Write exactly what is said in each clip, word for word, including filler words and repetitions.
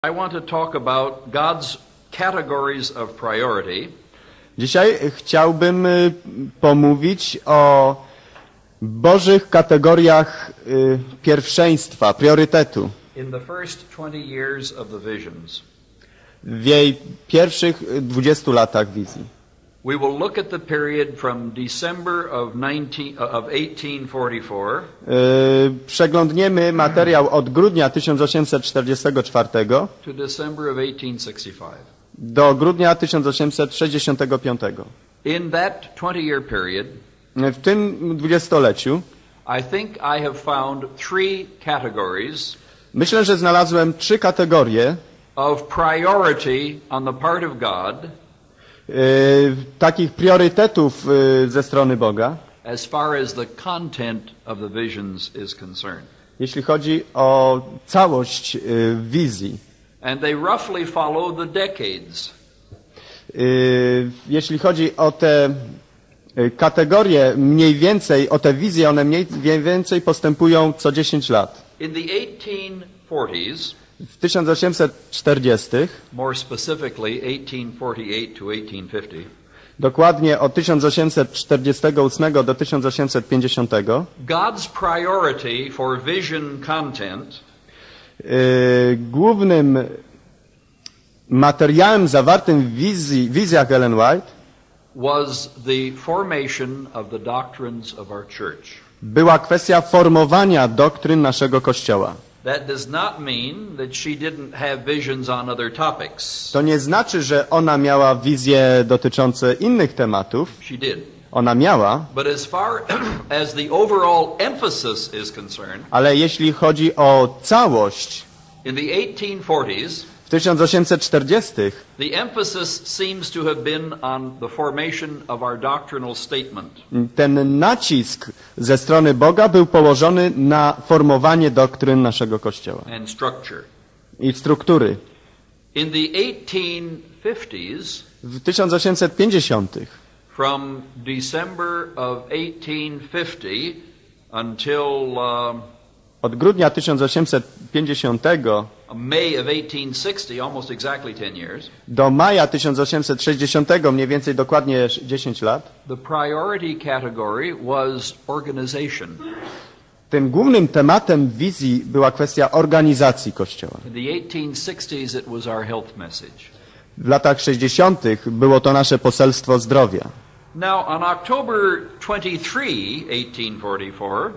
I want to talk about God's categories of priority. Dzisiaj chciałbym pomówić o Bożych kategoriach pierwszeństwa, priorytetu In the first twenty years of the visions. w jej pierwszych dwudziestu latach wizji. We will look at the period from December of eighteen forty-four. Przeglądniemy materiał od grudnia tysiąc osiemset czterdziestego czwartego to December of eighteen sixty-five. do grudnia tysiąc osiemset sześćdziesiątego piątego. In that twenty-year period, w tym dwudziestoleciu I think I have found three categories. Myślę, że znalazłem trzy kategorie of priority on the part of God. Yy, takich priorytetów yy, ze strony Boga, as far as the content of the visions is concerned. Jeśli chodzi o całość yy, wizji. And they roughly follow the decades. Yy, jeśli chodzi o te yy, kategorie, mniej więcej, o te wizje, one mniej więcej postępują co dziesięć lat. In the eighteen forties, w tysiąc osiemset czterdziestych, more specifically eighteen forty-eight to eighteen fifty, dokładnie od tysiąc osiemset czterdziestego ósmego do tysiąc osiemset pięćdziesiątego, God's priority for vision content yy, głównym materiałem zawartym w wizji, wizjach Ellen White was the formation of the doctrines of our church. była kwestia formowania doktryn naszego Kościoła. That does not mean that she didn't have visions on other topics. To nie znaczy, że ona miała wizje dotyczące innych tematów. She did. Ona miała. But as far as the overall emphasis is concerned, ale jeśli chodzi o całość, in the eighteen forties, w tysiąc osiemset czterdziestych, the emphasis seems to have been on the formation of our doctrinal statement. ten nacisk ze strony Boga był położony na formowanie doktryn naszego Kościoła And structure. i struktury. In the eighteen fifties, w tysiąc osiemset pięćdziesiątych, from December of eighteen fifty until uh, od grudnia tysiąc osiemset pięćdziesiątego May of eighteen sixty, almost exactly ten years, do maja tysiąc osiemset sześćdziesiątego, mniej więcej dokładnie dziesięć lat, the priority category was organization. tym głównym tematem wizji była kwestia organizacji Kościoła. In the eighteen sixties it was our health message. W latach sześćdziesiątych było to nasze poselstwo zdrowia. Now on October twenty-third, eighteen forty-four,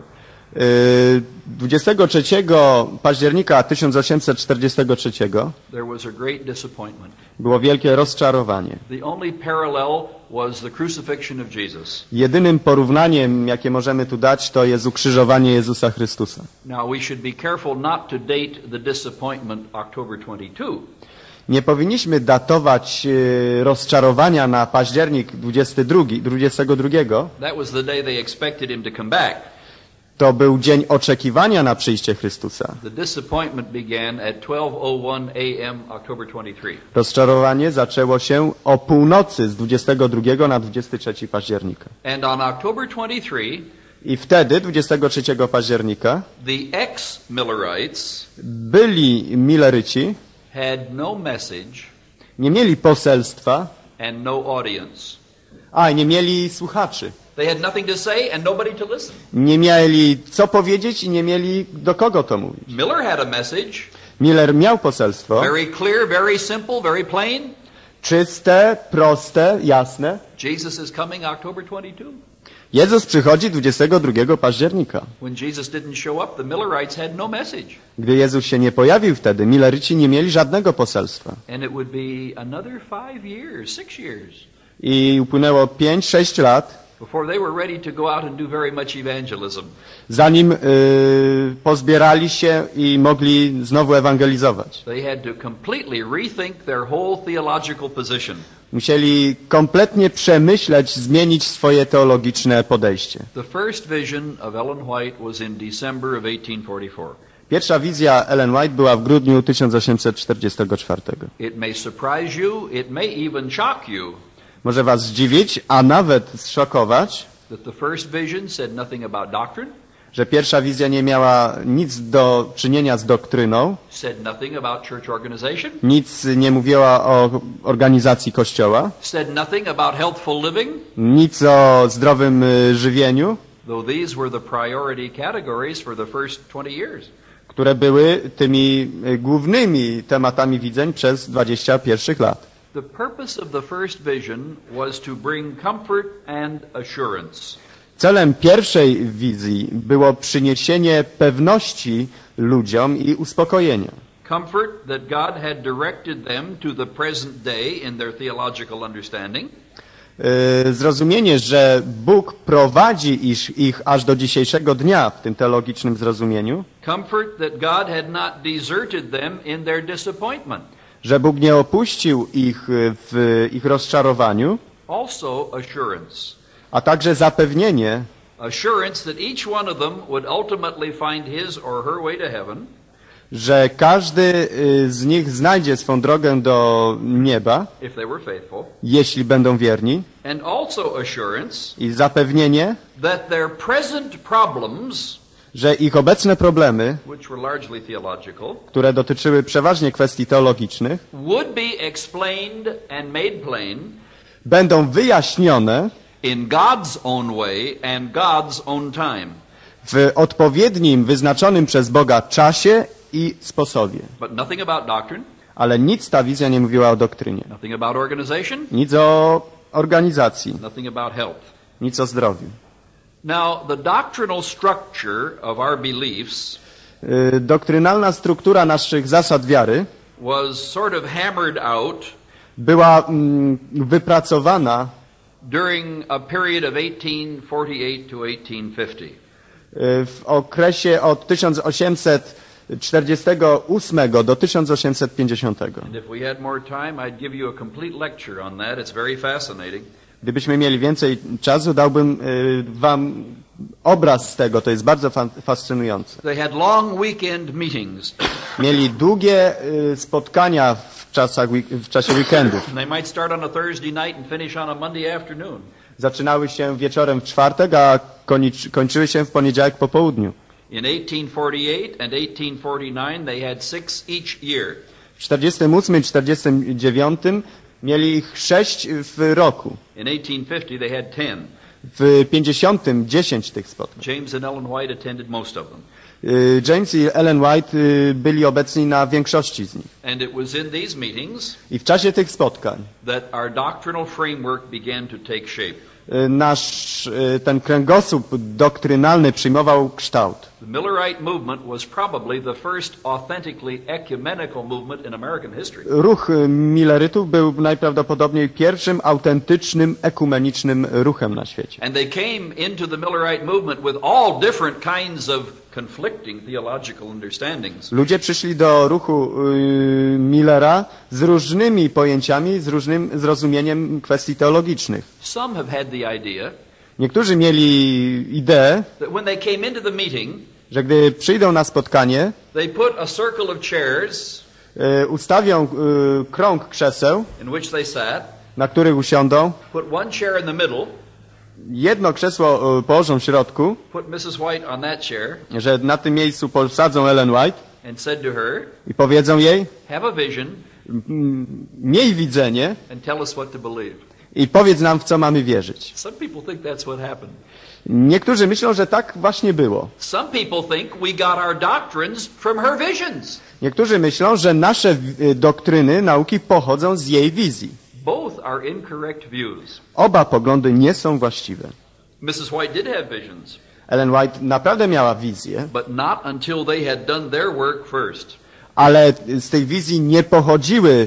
dwudziestego trzeciego października tysiąc osiemset czterdziestego trzeciego there was a great disappointment. było wielkie rozczarowanie. The only parallel was the crucifixion of Jesus. Jedynym porównaniem, jakie możemy tu dać, to jest ukrzyżowanie Jezusa Chrystusa. Now we should be careful not to date the disappointment October twenty-second. Nie powinniśmy datować e, rozczarowania na październik dwudziestego drugiego. That was the day they expected him to come back. To był dzień oczekiwania na przyjście Chrystusa. The disappointment began at twelve oh one a m October twenty-third. Rozczarowanie zaczęło się o północy z dwudziestego drugiego na dwudziestego trzeciego października. And on October twenty-third, I wtedy, dwudziestego trzeciego października, the ex-Millerites byli Milleryci, had no message nie mieli poselstwa, and no audience. a nie mieli słuchaczy. They had nothing to say and nobody to listen. Nie mieli co powiedzieć i nie mieli do kogo to mówić. Miller had a message. Miller miał poselstwo. Very clear, very simple, very plain. Czyste, proste, jasne. Jesus is coming October twenty-second. Jezus przychodzi dwudziestego drugiego października. When Jesus didn't show up, the Millerites had no message. Gdy Jezus się nie pojawił wtedy, Milleryci nie mieli żadnego poselstwa. And it would be another five years, six years. I upłynęło pięć, sześć lat, before they were ready to go out and do very much evangelism. zanim y, pozbierali się i mogli znowu ewangelizować. They had to completely rethink their whole theological position. Musieli kompletnie przemyśleć, zmienić swoje teologiczne podejście. The first vision of Ellen White was in December of eighteen forty-four. Pierwsza wizja Ellen White była w grudniu tysiąc osiemset czterdziestego czwartego. It may surprise you, it may even shock you. Może was zdziwić, a nawet zszokować, That the first vision said nothing about doctrine. że pierwsza wizja nie miała nic do czynienia z doktryną, said nothing about church organization, nic nie mówiła o organizacji Kościoła, said nothing about healthful living, nic o zdrowym y, żywieniu, though these were the priority categories for the first twenty years. które były tymi y, głównymi tematami widzeń przez dwadzieścia pierwszych lat. The purpose of the first vision was to bring comfort and assurance. Celem pierwszej wizji było przyniesienie pewności ludziom i uspokojenia. Comfort that God had directed them to the present day in their theological understanding. Yy, Zrozumienie, że Bóg prowadzi ich, ich aż do dzisiejszego dnia w tym teologicznym zrozumieniu, Comfort that God had not deserted them in their disappointment. że Bóg nie opuścił ich w ich rozczarowaniu, Also assurance. a także zapewnienie, Assurance that each one of them would ultimately find his or her way to heaven. że każdy y, z nich znajdzie swą drogę do nieba, If they were faithful. jeśli będą wierni, And also assurance i zapewnienie, that their present problems, że ich obecne problemy, which were largely theological, które dotyczyły przeważnie kwestii teologicznych, would be explained and made plain będą wyjaśnione in God's own way and God's own time. w odpowiednim, wyznaczonym przez Boga czasie i sposobie. But nothing about doctrine, Ale nic ta wizja nie mówiła o doktrynie, nothing about organization, nic o organizacji, nothing about health. nic o zdrowiu. Now, the doctrinal structure of our beliefs Y, Doktrynalna struktura naszych zasad wiary was sort of hammered out była mm, wypracowana during a period of eighteen forty-eight to eighteen fifty. y, w okresie od tysiąc osiemset czterdziestego ósmego do tysiąc osiemset pięćdziesiątego. And if we had more time, I'd give you a complete lecture on that. It's very fascinating. Gdybyśmy mieli więcej czasu, dałbym y, wam obraz z tego, to jest bardzo fa- fascynujące. They had long weekend meetings. Mieli długie y, spotkania w, czasach, week- w czasie weekendów. They might start on a Thursday night and finish on a Monday afternoon. Zaczynały się wieczorem w czwartek, a kończy, kończyły się w poniedziałek po południu. In eighteen forty-eight and eighteen forty-nine, they had six each year. W czterdziestym ósmym i czterdziestym dziewiątym mieli ich sześć w roku. In eighteen fifty, they had ten. W pięćdziesiątym dziesięć tych spotkań. James and Ellen White attended most of them. Y, James i Ellen White y, byli obecni na większości z nich. And it was in these meetings I w czasie tych spotkań that our doctrinal framework began to take shape. y, nasz y, ten kręgosłup doktrynalny przyjmował kształt. The Millerite movement was probably the first authentically ecumenical movement in American history. Ruch y, Millerytów był najprawdopodobniej pierwszym autentycznym ekumenicznym ruchem na świecie. And they came into the Millerite movement with all different kinds of conflicting theological understandings. Ludzie przyszli do ruchu y, Millera z różnymi pojęciami, z różnym zrozumieniem kwestii teologicznych. Some have had the idea Niektórzy mieli ideę, that when they came into the meeting, że gdy przyjdą na spotkanie, they put a circle of chairs y, ustawią y, krąg krzeseł, in which they sat, na których usiądą, put one chair in the middle, jedno krzesło y, położą w środku, put Missus White on that chair, że na tym miejscu posadzą Ellen White and said to her, i powiedzą jej, have a vision "M- miej widzenie and tell us what to believe. i powiedz nam, w co mamy wierzyć. Some people think that's what happened. Niektórzy myślą, że tak właśnie było. Some people think we got our doctrines from her visions. Niektórzy myślą, że nasze y, doktryny, nauki pochodzą z jej wizji. Both are incorrect views. Oba poglądy nie są właściwe. Missus White did have visions, Ellen White naprawdę miała wizję, but not until they had done their work first. ale z tej wizji nie pochodziły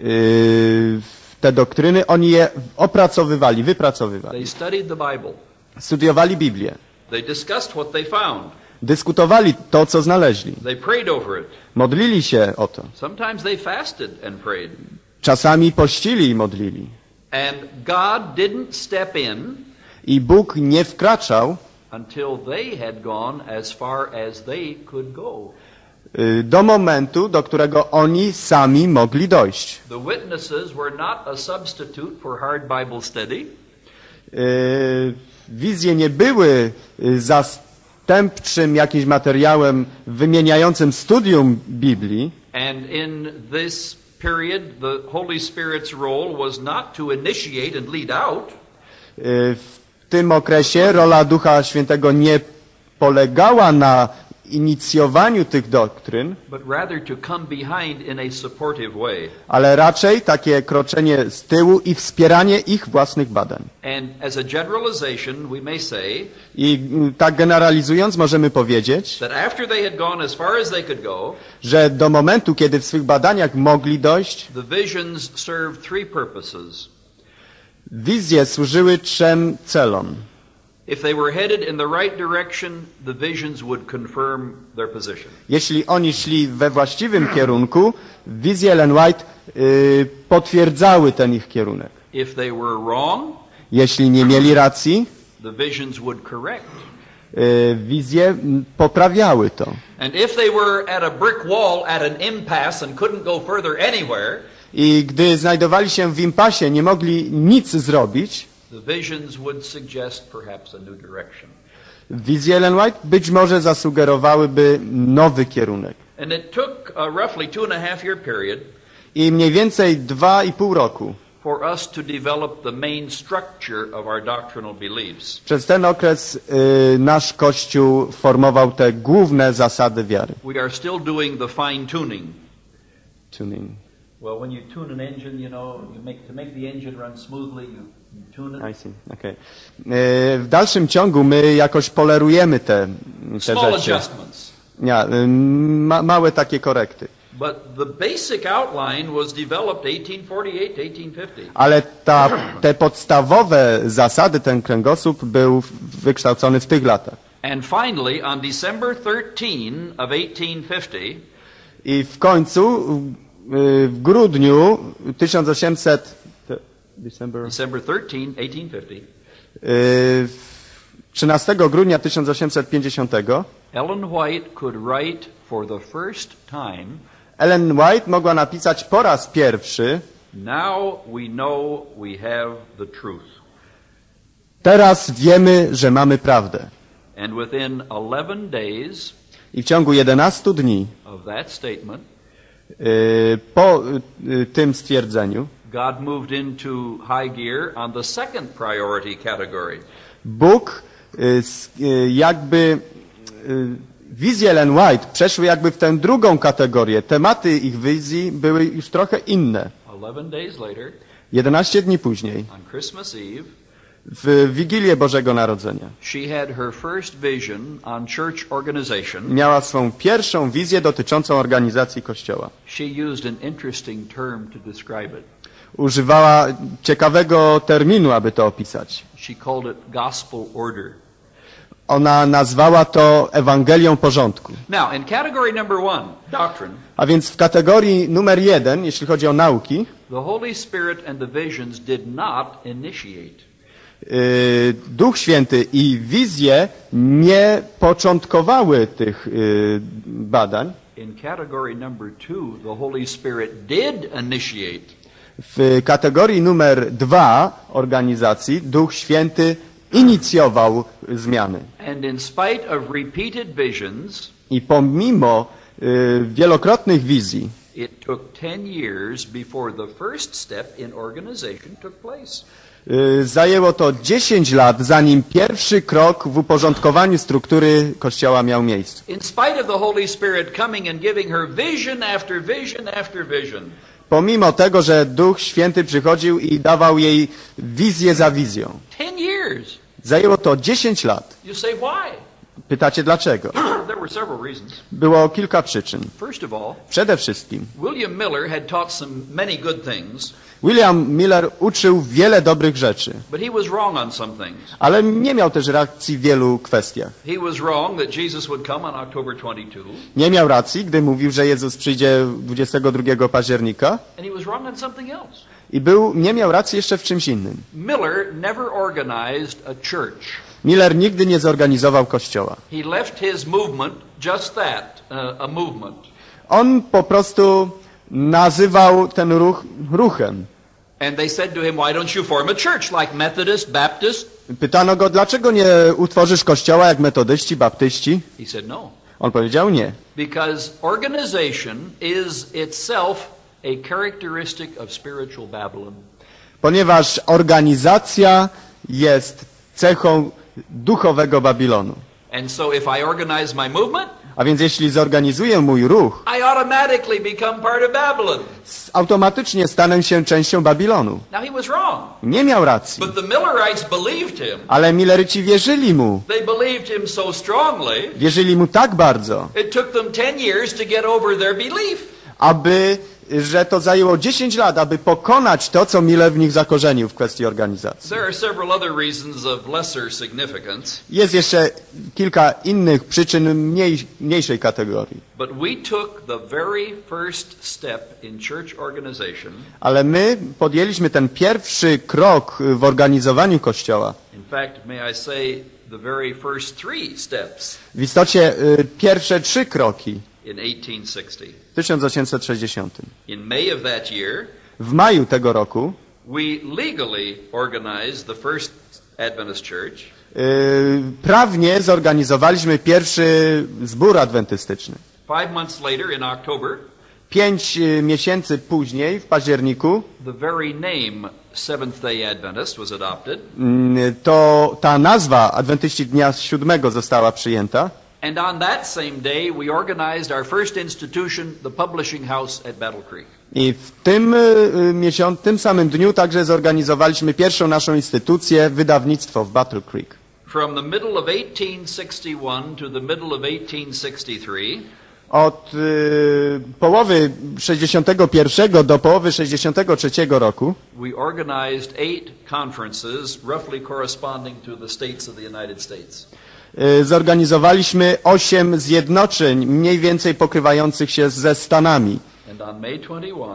yy, te doktryny, oni je opracowywali, wypracowywali. They studied the Bible. Studiowali Biblię, They discussed what they found. dyskutowali to, co znaleźli, They prayed over it. modlili się o to. Sometimes they fasted and prayed. Czasami pościli i modlili. And God didn't step in I Bóg nie wkraczał until they had gone as far as they could go. y, do momentu, do którego oni sami mogli dojść. The witnesses were not a substitute for hard Bible study. Y, Wizje nie były y, zastępstwem wstępczym jakimś materiałem wymieniającym studium Biblii. And in this period, the Holy Spirit's role was not to initiate and lead out. W tym okresie rola Ducha Świętego nie polegała na inicjowaniu tych doktryn, but rather to come behind in a supportive way. ale raczej takie kroczenie z tyłu i wspieranie ich własnych badań. And as a generalization, we may say I tak generalizując możemy powiedzieć, that after they had gone as far as they could go, że do momentu, kiedy w swych badaniach mogli dojść, the visions served three purposes. wizje służyły trzem celom. If they were headed in the right direction, the visions would confirm their position. Jeśli oni szli we właściwym kierunku, wizje Ellen White y, potwierdzały ten ich kierunek. If they were wrong, Jeśli nie mieli racji, the visions would correct. y, wizje poprawiały to. And if they were at a brick wall at an impasse and couldn't go further anywhere, I gdy znajdowali się w impasie, nie mogli nic zrobić, the visions would suggest perhaps a new direction. wizje Ellen White być może zasugerowałyby nowy kierunek. And it took a roughly two and a half year period I mniej więcej dwa i pół roku for us to develop the main structure of our doctrinal beliefs. przez ten okres y, nasz Kościół formował te główne zasady wiary. We are still doing the fine tuning. Tuning. Well, when you tune an engine, you know, you make to make the engine run smoothly, you, you tune it. I see. Okay. Y, w dalszym ciągu my jakoś polerujemy te, te Small rzeczy. adjustments. Ja, y, ma, małe takie korekty. But the basic outline was developed eighteen forty-eight to eighteen fifty. Ale ta, te podstawowe zasady, ten kręgosłup był wykształcony w tych latach. And finally, on December thirteenth of eighteen fifty, I w końcu y, w grudniu tysiąc osiemset December, December thirteenth, eighteen fifty, y, trzynastego grudnia tysiąc osiemset pięćdziesiątego Ellen White could write for the first time, Ellen White mogła napisać po raz pierwszy: now we know we have the truth. teraz wiemy, że mamy prawdę. And within eleven days I w ciągu jedenastu dni of that statement, y, po y, tym stwierdzeniu God moved into high gear on the second priority category. Bóg y, s- y, jakby y, wizje Ellen White przeszły jakby w tę drugą kategorię. Tematy ich wizji były już trochę inne. eleven days later, jedenaście dni później, on Christmas Eve, w Wigilię Bożego Narodzenia, she had her first vision on church organization. miała swą pierwszą wizję dotyczącą organizacji Kościoła. She used an interesting term to describe it. Używała ciekawego terminu, aby to opisać. She called it gospel order. Ona nazwała to Ewangelią porządku. Now, in category number one, doctrine, A więc w kategorii numer jeden, jeśli chodzi o nauki, the Holy Spirit and the visions did not initiate. y, Duch Święty i wizje nie początkowały tych y, badań. In category number two, the Holy Spirit did initiate. W kategorii numer dwa organizacji Duch Święty inicjował zmiany. And in spite of repeated visions, I pomimo y, wielokrotnych wizji, it took ten years before the first step in organization took place. y, zajęło to dziesięć lat, zanim pierwszy krok w uporządkowaniu struktury Kościoła miał miejsce. In spite of the Holy Spirit coming and giving her vision after vision after vision, Pomimo tego, że Duch Święty przychodził i dawał jej wizję za wizją. ten years. Zajęło to dziesięć lat. You say why? Pytacie dlaczego? There were several reasons. Było kilka przyczyn. First of all, Przede wszystkim William Miller had taught some many good things, William Miller uczył wiele dobrych rzeczy, but he was wrong on some things. ale nie miał też racji w wielu kwestiach. He was wrong that Jesus would come on October twenty-second, Nie miał racji, gdy mówił, że Jezus przyjdzie dwudziestego drugiego października and he was wrong on something else. i był, nie miał racji jeszcze w czymś innym. Miller never organized a church. Miller nigdy nie zorganizował kościoła. He left his movement just that, uh, a movement. On po prostu nazywał ten ruch ruchem. And they said to him, why don't you form a church like Methodist, Baptist? Pytano go, dlaczego nie utworzysz kościoła jak metodyści, baptyści? He said no. On powiedział nie. Because organization is itself a characteristic of spiritual Babylon. Ponieważ organizacja jest cechą duchowego Babilonu. And so if I organize my movement, A więc jeśli zorganizuję mój ruch, I automatically become part of Babylon. automatycznie stanę się częścią Babilonu. Now he was wrong. Nie miał racji. But the Millerites believed him. Ale Milleryci wierzyli mu. They believed him so strongly, Wierzyli mu tak bardzo, it took them ten years to get over their belief. aby, że to zajęło dziesięć lat, aby pokonać to, co Miller w nich zakorzenił w kwestii organizacji. There are several other reasons of lesser significance. Jest jeszcze kilka innych przyczyn mniej, mniejszej kategorii. But we took the very first step in church organization. Ale my podjęliśmy ten pierwszy krok w organizowaniu Kościoła. In fact, may I say the very first three steps W istocie y, pierwsze trzy kroki in eighteen sixty. w tysiąc osiemset sześćdziesiątym. In May of that year, W maju tego roku we legally organized the first Adventist church. y, prawnie zorganizowaliśmy pierwszy zbór adwentystyczny. Five months later, in October, Pięć y, miesięcy później, w październiku, the very name Seventh-day Adventist was adopted. y, to ta nazwa Adwentyści Dnia Siódmego została przyjęta. And on that same day, we organized our first institution, the publishing house at Battle Creek. I w tym miesiącu, tym samym dniu także zorganizowaliśmy pierwszą naszą instytucję, wydawnictwo w Battle Creek. From the middle of eighteen sixty-one to the middle of eighteen sixty-three, Od y, połowy sześćdziesiątego pierwszego do połowy sześćdziesiątego trzeciego roku we organized eight conferences, roughly corresponding to the states of the United States. y, zorganizowaliśmy osiem zjednoczeń, mniej więcej pokrywających się ze Stanami. And on May twenty-first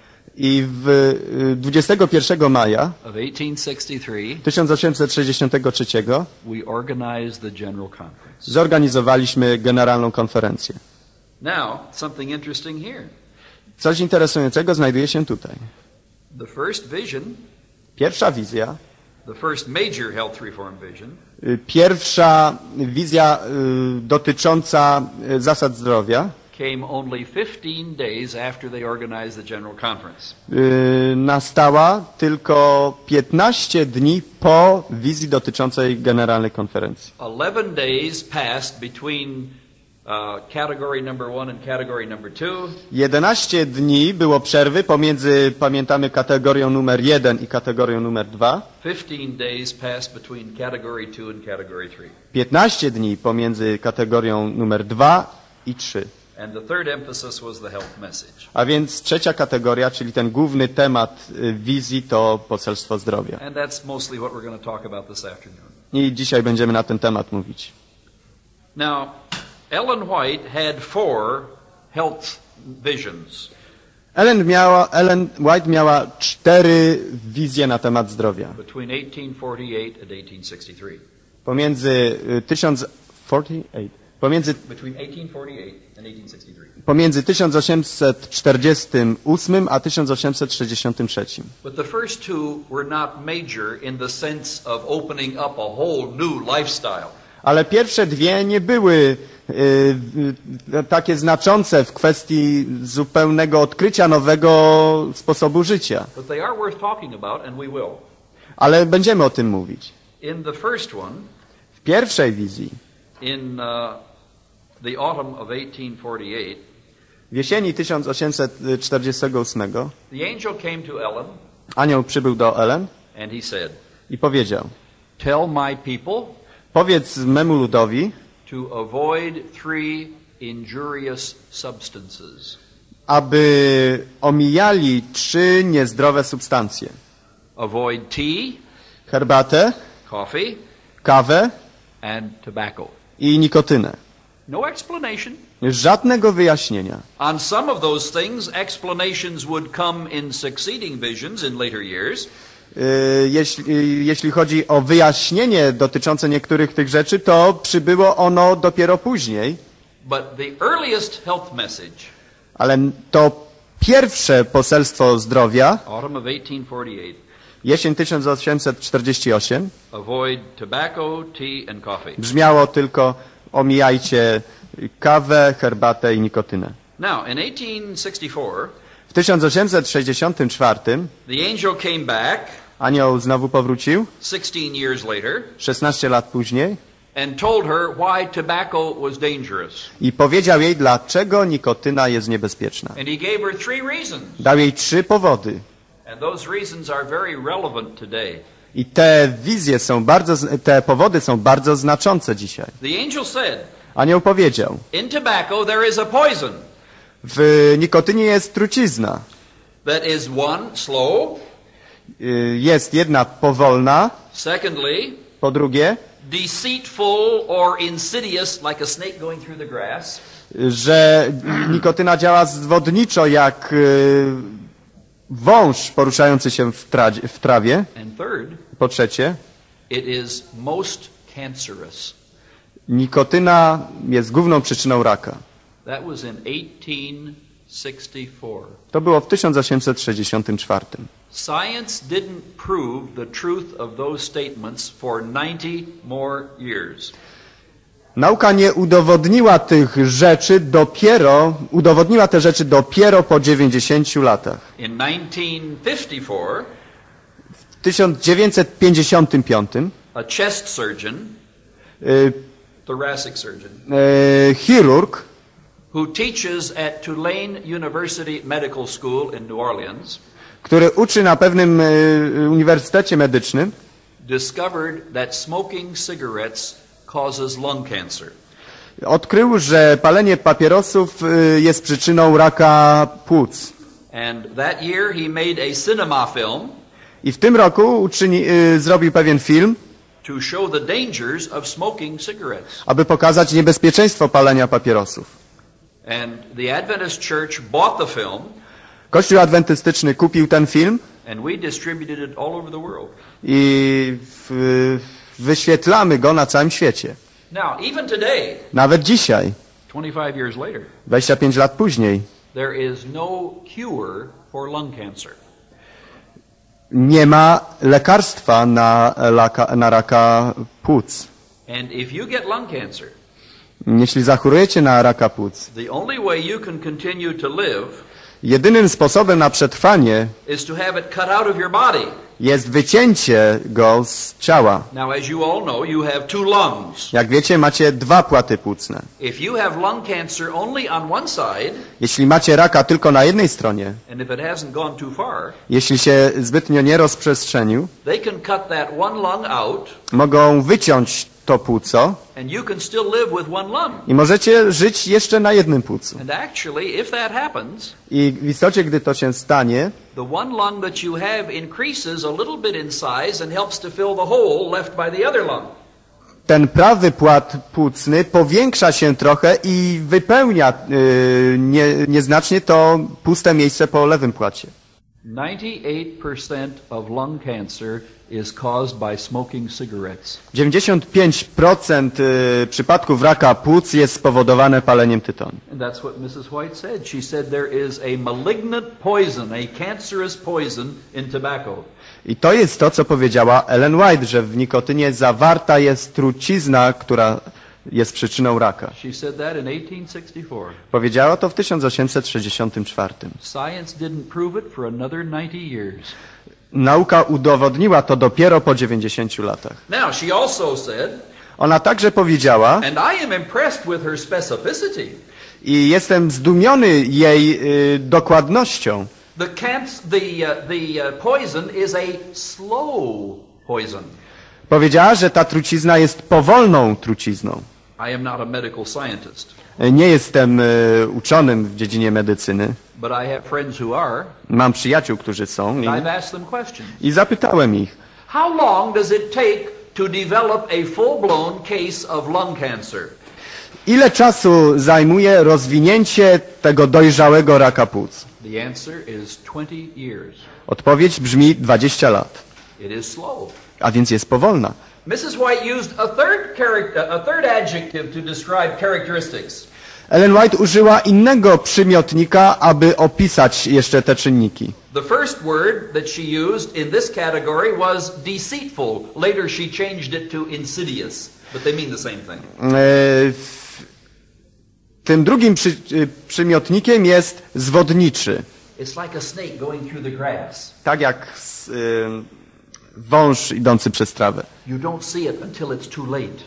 I w y, dwudziestego pierwszego maja of eighteen sixty-three, tysiąc osiemset sześćdziesiątego trzeciego we organized the General Conference. zorganizowaliśmy generalną konferencję. Now, something interesting here. Coś interesującego znajduje się tutaj. The first vision, Pierwsza wizja, the first major health reform vision, y, pierwsza wizja y, dotycząca y, zasad zdrowia came only fifteen days after they organized the General Conference. y, nastała tylko piętnaście dni po wizji dotyczącej generalnej konferencji. Eleven days passed between uh, category number one and category number two. jedenaście dni było przerwy pomiędzy, pamiętamy, kategorią numer jeden i kategorią numer dwa. Fifteen days passed between category two and category three. piętnaście dni pomiędzy kategorią numer dwa i trzy. And the third emphasis was the health message. A więc trzecia kategoria, czyli ten główny temat y, wizji, to poselstwo zdrowia. And that's mostly what we're going to talk about this afternoon. I dzisiaj będziemy na ten temat mówić. Now, Ellen White had four health visions. Ellen, miała, Ellen White miała cztery wizje na temat zdrowia. Between eighteen forty-eight and eighteen sixty-three. Pomiędzy y, tysiąc forty-eight, pomiędzy, Between eighteen forty-eight and eighteen sixty-three. pomiędzy tysiąc osiemset czterdziestym ósmym a tysiąc osiemset sześćdziesiątym trzecim. But the first two were not major in the sense of opening up a whole new lifestyle. Ale pierwsze dwie nie były y, y, takie znaczące w kwestii zupełnego odkrycia nowego sposobu życia. But they are worth talking about, and we will. Ale będziemy o tym mówić. In the first one, W pierwszej wizji, in uh, the autumn of eighteen forty-eight, w jesieni tysiąc osiemset czterdziestego ósmego, the angel came to Ellen, anioł przybył do Ellen and he said, i powiedział: tell my people powiedz memu ludowi, to avoid three injurious substances. aby omijali trzy niezdrowe substancje. Avoid tea, Herbatę, coffee, kawę and tobacco. i nikotynę. No explanation. Żadnego wyjaśnienia. On some of those things, explanations would come in succeeding visions in later years. Yy, Jeśli, yy, jeśli chodzi o wyjaśnienie dotyczące niektórych tych rzeczy, to przybyło ono dopiero później, But the earliest health message ale to pierwsze poselstwo zdrowia, autumn of eighteen forty-eight. jesień tysiąc osiemset czterdziesty ósmy, Avoid tobacco, tea, and coffee. brzmiało tylko omijajcie kawę, herbatę i nikotynę. Now, in eighteen sixty-four, W tysiąc osiemset sześćdziesiątym czwartym the angel came back anioł znowu powrócił, sixteen years later szesnaście lat później, and told her why tobacco was dangerous. i powiedział jej, dlaczego nikotyna jest niebezpieczna. And he gave her three reasons. Dał jej trzy powody. And those reasons are very relevant today. I te wizje są bardzo, z- te powody są bardzo znaczące dzisiaj. The angel said, Anioł powiedział, in tobacco there is a poison w nikotynie jest trucizna. that is one, slow, Y, Jest jedna powolna, secondly, po drugie, deceitful or insidious like a snake going through the grass, że nikotyna działa zwodniczo jak y, wąż poruszający się w, tradzie, w trawie. and third, Po trzecie, it is most cancerous. nikotyna jest główną przyczyną raka. That was in eighteen sixty-four. To było w tysiąc osiemset sześćdziesiątym czwartym. Science didn't prove the truth of those statements for ninety more years. Nauka nie udowodniła tych rzeczy dopiero, udowodniła te rzeczy dopiero po dziewięćdziesięciu latach. In nineteen fifty-four, W tysiąc dziewięćset pięćdziesiątym piątym a chest surgeon, y, thoracic surgeon, y, chirurg, who teaches at Tulane University Medical School in New Orleans, który uczy na pewnym y, uniwersytecie medycznym, discovered that smoking cigarettes causes lung cancer. odkrył, że palenie papierosów y, jest przyczyną raka płuc. And that year he made a cinema film I w tym roku uczyni, y, zrobił pewien film, to show the dangers of smoking cigarettes. aby pokazać niebezpieczeństwo palenia papierosów. And the Adventist Church bought the film, Kościół adwentystyczny kupił ten film and we distributed it all over the world. i w, wyświetlamy go na całym świecie. Now, even today, Nawet dzisiaj, twenty-five years later, dwadzieścia pięć lat później, there is no cure for lung cancer. nie ma lekarstwa na, laka, na raka płuc. And if you get lung cancer, Jeśli zachorujecie na raka płuc, the only way you can continue to live jedynym sposobem na przetrwanie is to have it cut out of your body. jest wycięcie go z ciała. Now, as you all know, you have two lungs. Jak wiecie, macie dwa płaty płucne. If you have lung cancer only on one side, Jeśli macie raka tylko na jednej stronie, and if it hasn't gone too far, jeśli się zbytnio nie rozprzestrzenił, they can cut that one lung out, mogą wyciąć to płuco and you can still live with one lung. i możecie żyć jeszcze na jednym płucu. And actually, if that happens, I w istocie, gdy to się stanie, the one lung that you have increases a little bit in size and helps to fill the hole left by the other lung. ten prawy płat płucny powiększa się trochę i wypełnia yy, nie, nieznacznie to puste miejsce po lewym płacie. ninety-eight percent of lung cancer is caused by smoking cigarettes. dziewięćdziesiąt pięć procent yy, przypadków raka płuc jest spowodowane paleniem tytoniu. And that's what Missus White said. She said there is a malignant poison, a cancerous poison in tobacco. I to jest to, co powiedziała Ellen White, że w nikotynie zawarta jest trucizna, która jest przyczyną raka. She said that in eighteen sixty-four. Powiedziała to w tysiąc osiemset sześćdziesiątym czwartym. Science didn't prove it for another ninety years. Nauka udowodniła to dopiero po dziewięćdziesięciu latach. Now, she also said, Ona także powiedziała, and I am impressed with her specificity, i jestem zdumiony jej y, dokładnością, the, canc- the, uh, the uh, poison is a slow poison. powiedziała, że ta trucizna jest powolną trucizną. I am not a medical scientist, Nie jestem y, uczonym w dziedzinie medycyny. but I have friends who are, Mam przyjaciół, którzy są i, and I've asked them questions. i zapytałem ich, How long does it take to develop a full-blown case of lung cancer? ile czasu zajmuje rozwinięcie tego dojrzałego raka płuc? The answer is twenty years. Odpowiedź brzmi dwadzieścia lat, It is slow. a więc jest powolna. Missus White used a third character, a third adjective to describe characteristics. Ellen White użyła innego przymiotnika, aby opisać jeszcze te czynniki. The first word that she used in this category was deceitful. Later she changed it to insidious, but they mean the same thing. E, tym drugim przy, przymiotnikiem jest zwodniczy. It's like a snake going through the grass. Tak jak y, wąż idący przez trawę. You don't see it until it's too late.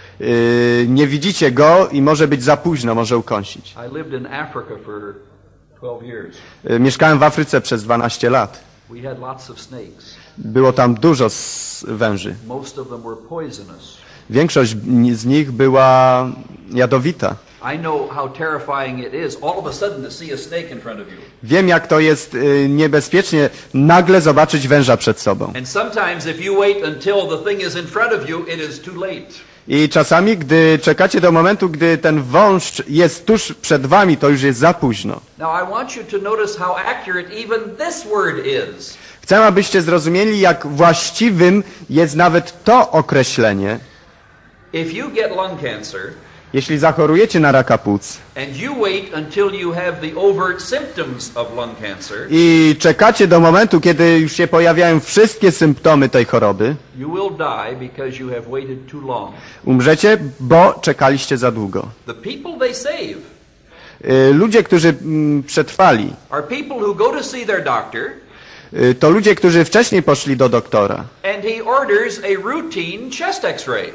Y, nie widzicie go i może być za późno, może ukąsić. I lived in Africa for twelve years. Y, mieszkałem w Afryce przez dwanaście lat. We had lots of snakes. Było tam dużo s- węży. Most of them were poisonous. Większość z nich była jadowita. I know how terrifying it is all of a sudden to see a snake in front of you. Wiem, jak to jest y, niebezpiecznie nagle zobaczyć węża przed sobą. And sometimes if you wait until the thing is in front of you, it is too late. I czasami, gdy czekacie do momentu, gdy ten wąż jest tuż przed wami, to już jest za późno. Now I want you to notice how accurate even this word is. Chcę, abyście zrozumieli, jak właściwym jest nawet to określenie. If you get lung cancer Jeśli zachorujecie na raka płuc and you wait until you have the overt symptoms of lung cancer, i czekacie do momentu, kiedy już się pojawiają wszystkie symptomy tej choroby, you will die because you have waited too long. umrzecie, bo czekaliście za długo. The people they save Y, Ludzie, którzy mm, przetrwali, are people who go to see their doctor y, to ludzie, którzy wcześniej poszli do doktora and he orders a routine chest x-ray.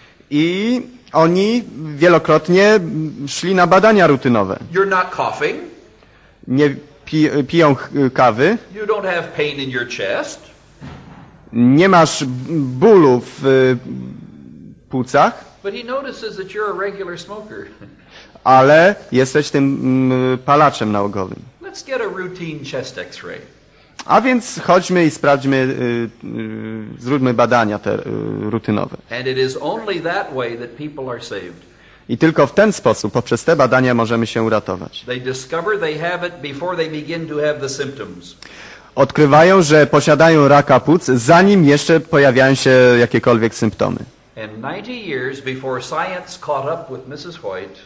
i oni wielokrotnie mm, szli na badania rutynowe. You're not coughing. Nie pi, piją ch- kawy, You don't have pain in your chest. nie masz bólu w y, płucach, But he notices that you're a regular smoker. ale jesteś tym mm, palaczem nałogowym. Let's get a routine chest x-ray. A więc chodźmy i sprawdźmy, y, y, zróbmy badania te y, rutynowe. And it is only that way that people are saved. I tylko w ten sposób, poprzez te badania możemy się uratować. They discover they have it before they begin to have the symptoms. Odkrywają, że posiadają raka płuc, zanim jeszcze pojawiają się jakiekolwiek symptomy. And ninety years before science caught up with missus White,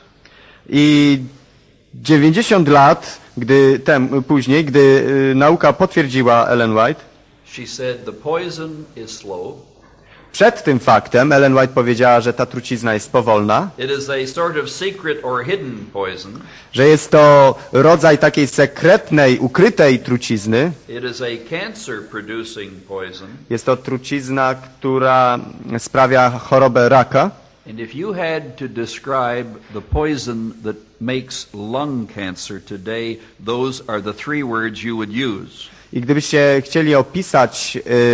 I dziewięćdziesiąt lat gdy tem, później, gdy y, nauka potwierdziła Ellen White, she said the poison is slow. przed tym faktem Ellen White powiedziała, że ta trucizna jest powolna, It is a sort of secret or hidden poison. że jest to rodzaj takiej sekretnej, ukrytej trucizny. It is a cancer producing poison. Jest to trucizna, która sprawia chorobę raka. And if you had to describe the poison that makes lung cancer today, those are the three words you would use. I gdybyście chcieli opisać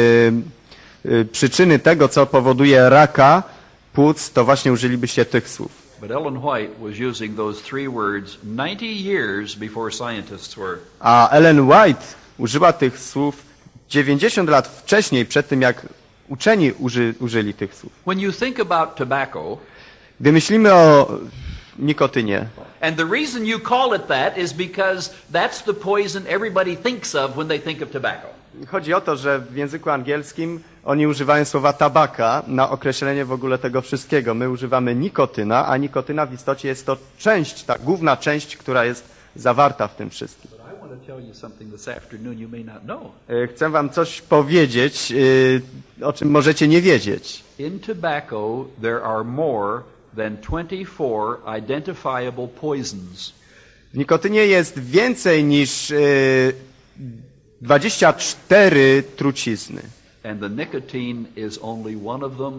y, y, przyczyny tego, co powoduje raka płuc, to właśnie użylibyście tych słów. But Ellen White was using those three words ninety years before scientists were. A Ellen White użyła tych słów dziewięćdziesiąt lat wcześniej, przed tym jak uczeni uży, użyli tych słów. When you think about tobacco, Gdy myślimy o nikotynie, and the reason you call it that is because that's the poison everybody thinks of when they think of tobacco. chodzi o to, że w języku angielskim oni używają słowa tabaka na określenie w ogóle tego wszystkiego. My używamy nikotyna, a nikotyna w istocie jest to część, ta główna część, która jest zawarta w tym wszystkim. But I want to tell you something this afternoon you may not know. E, Chcę wam coś powiedzieć, e, o czym możecie nie wiedzieć. In tobacco, there are more than twenty-four identifiable poisons. W nikotynie jest więcej niż e, dwadzieścia cztery trucizny. And the nicotine is only one of them.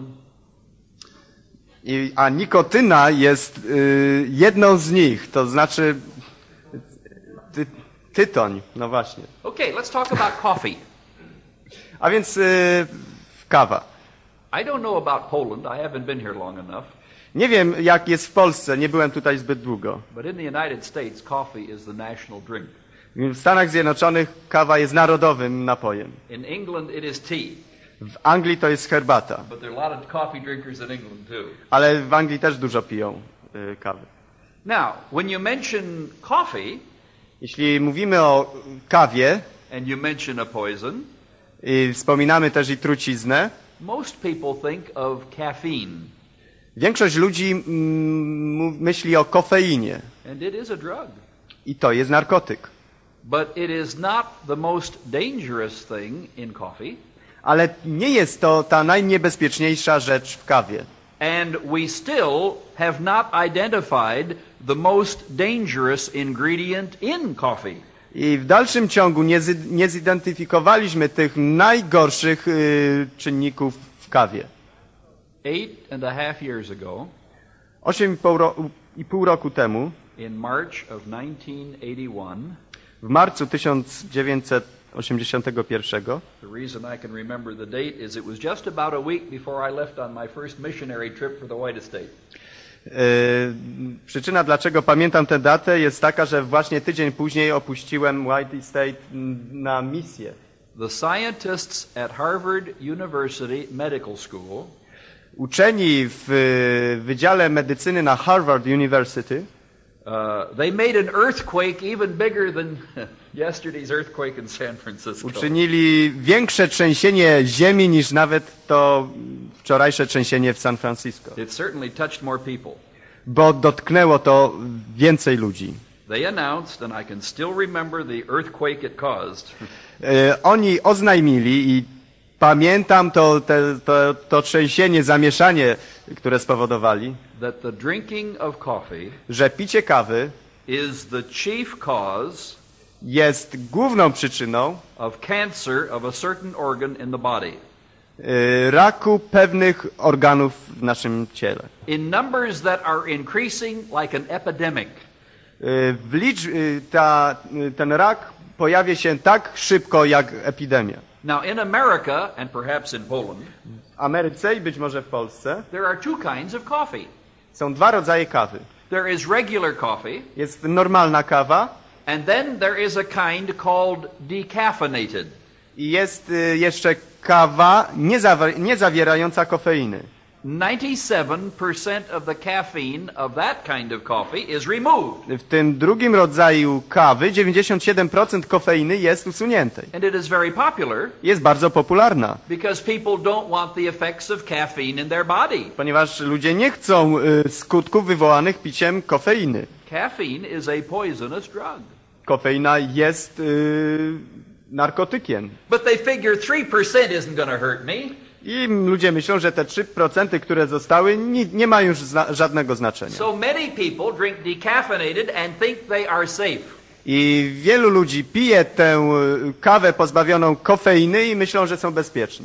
I, a nikotyna jest y, jedną z nich, to znaczy ty, tytoń, no właśnie. Okay, let's talk about coffee. A więc y, kawa. I don't know about Poland. I haven't been here long enough. Nie wiem, jak jest w Polsce, nie byłem tutaj zbyt długo. But in the United States, coffee is the national drink. W Stanach Zjednoczonych kawa jest narodowym napojem. In England, it is tea. W Anglii to jest herbata, But there are a lot of coffee drinkers in England too. ale w Anglii też dużo piją y, kawy. Now, when you mention coffee Jeśli mówimy o kawie and you mention a poison, i wspominamy też i truciznę, most people think of caffeine. Większość ludzi mm, myśli o kofeinie and it is a drug. i to jest narkotyk. But it is not the most dangerous thing in coffee. Ale nie jest to ta najniebezpieczniejsza rzecz w kawie. And we still have not identified the most dangerous ingredient in coffee. I w dalszym ciągu nie, zi- nie zidentyfikowaliśmy tych najgorszych y, czynników w kawie. Eight and a half years ago, Osiem i pół, ro- i pół roku temu, in March of nineteen eighty-one, w marcu tysiąc dziewięćset osiemdziesiątego pierwszego, the reason I can remember the date is it was just about a week before I left on my first missionary trip for the White Estate. y, przyczyna dlaczego pamiętam tę datę jest taka, że właśnie tydzień później opuściłem White Estate mm, na misję. The scientists at Harvard University Medical School Uczeni w y, Wydziale Medycyny na Harvard University Uh, they made an earthquake even bigger than yesterday's earthquake in San Francisco. uczynili większe trzęsienie ziemi niż nawet to wczorajsze trzęsienie w San Francisco, It certainly touched more people. bo dotknęło to więcej ludzi. They announced, and I can still remember the earthquake it caused, E, Oni oznajmili i pamiętam to, te, to, to trzęsienie, zamieszanie, które spowodowali, that the drinking of coffee że picie kawy is the chief cause jest główną przyczyną of cancer of a certain organ in the body. e, raku pewnych organów w naszym ciele. In numbers that are increasing like an epidemic. E, W licz, e, ta, e, ten rak pojawia się tak szybko jak epidemia. Now in America, and perhaps in Poland, W Ameryce i być może w Polsce there are two kinds of coffee. są dwa rodzaje kawy. There is regular coffee, Jest normalna kawa and then there is a kind called decaffeinated. i jest y, jeszcze kawa nie, zawa- nie zawierająca kofeiny. ninety-seven percent of the caffeine of that kind of coffee is removed. W tym drugim rodzaju kawy dziewięćdziesiąt siedem procent kofeiny jest usuniętej. And it is very popular Jest bardzo popularna, because people don't want the effects of caffeine in their body. ponieważ ludzie nie chcą y, skutków wywołanych piciem kofeiny. Caffeine is a poisonous drug. Kofeina jest y, narkotykiem. But they figure three percent isn't going to hurt me. I ludzie myślą, że te trzy procent, które zostały, nie, nie mają już zna- żadnego znaczenia. So many people drink decaffeinated and think they are safe. I wielu ludzi pije tę y, kawę pozbawioną kofeiny i myślą, że są bezpieczni.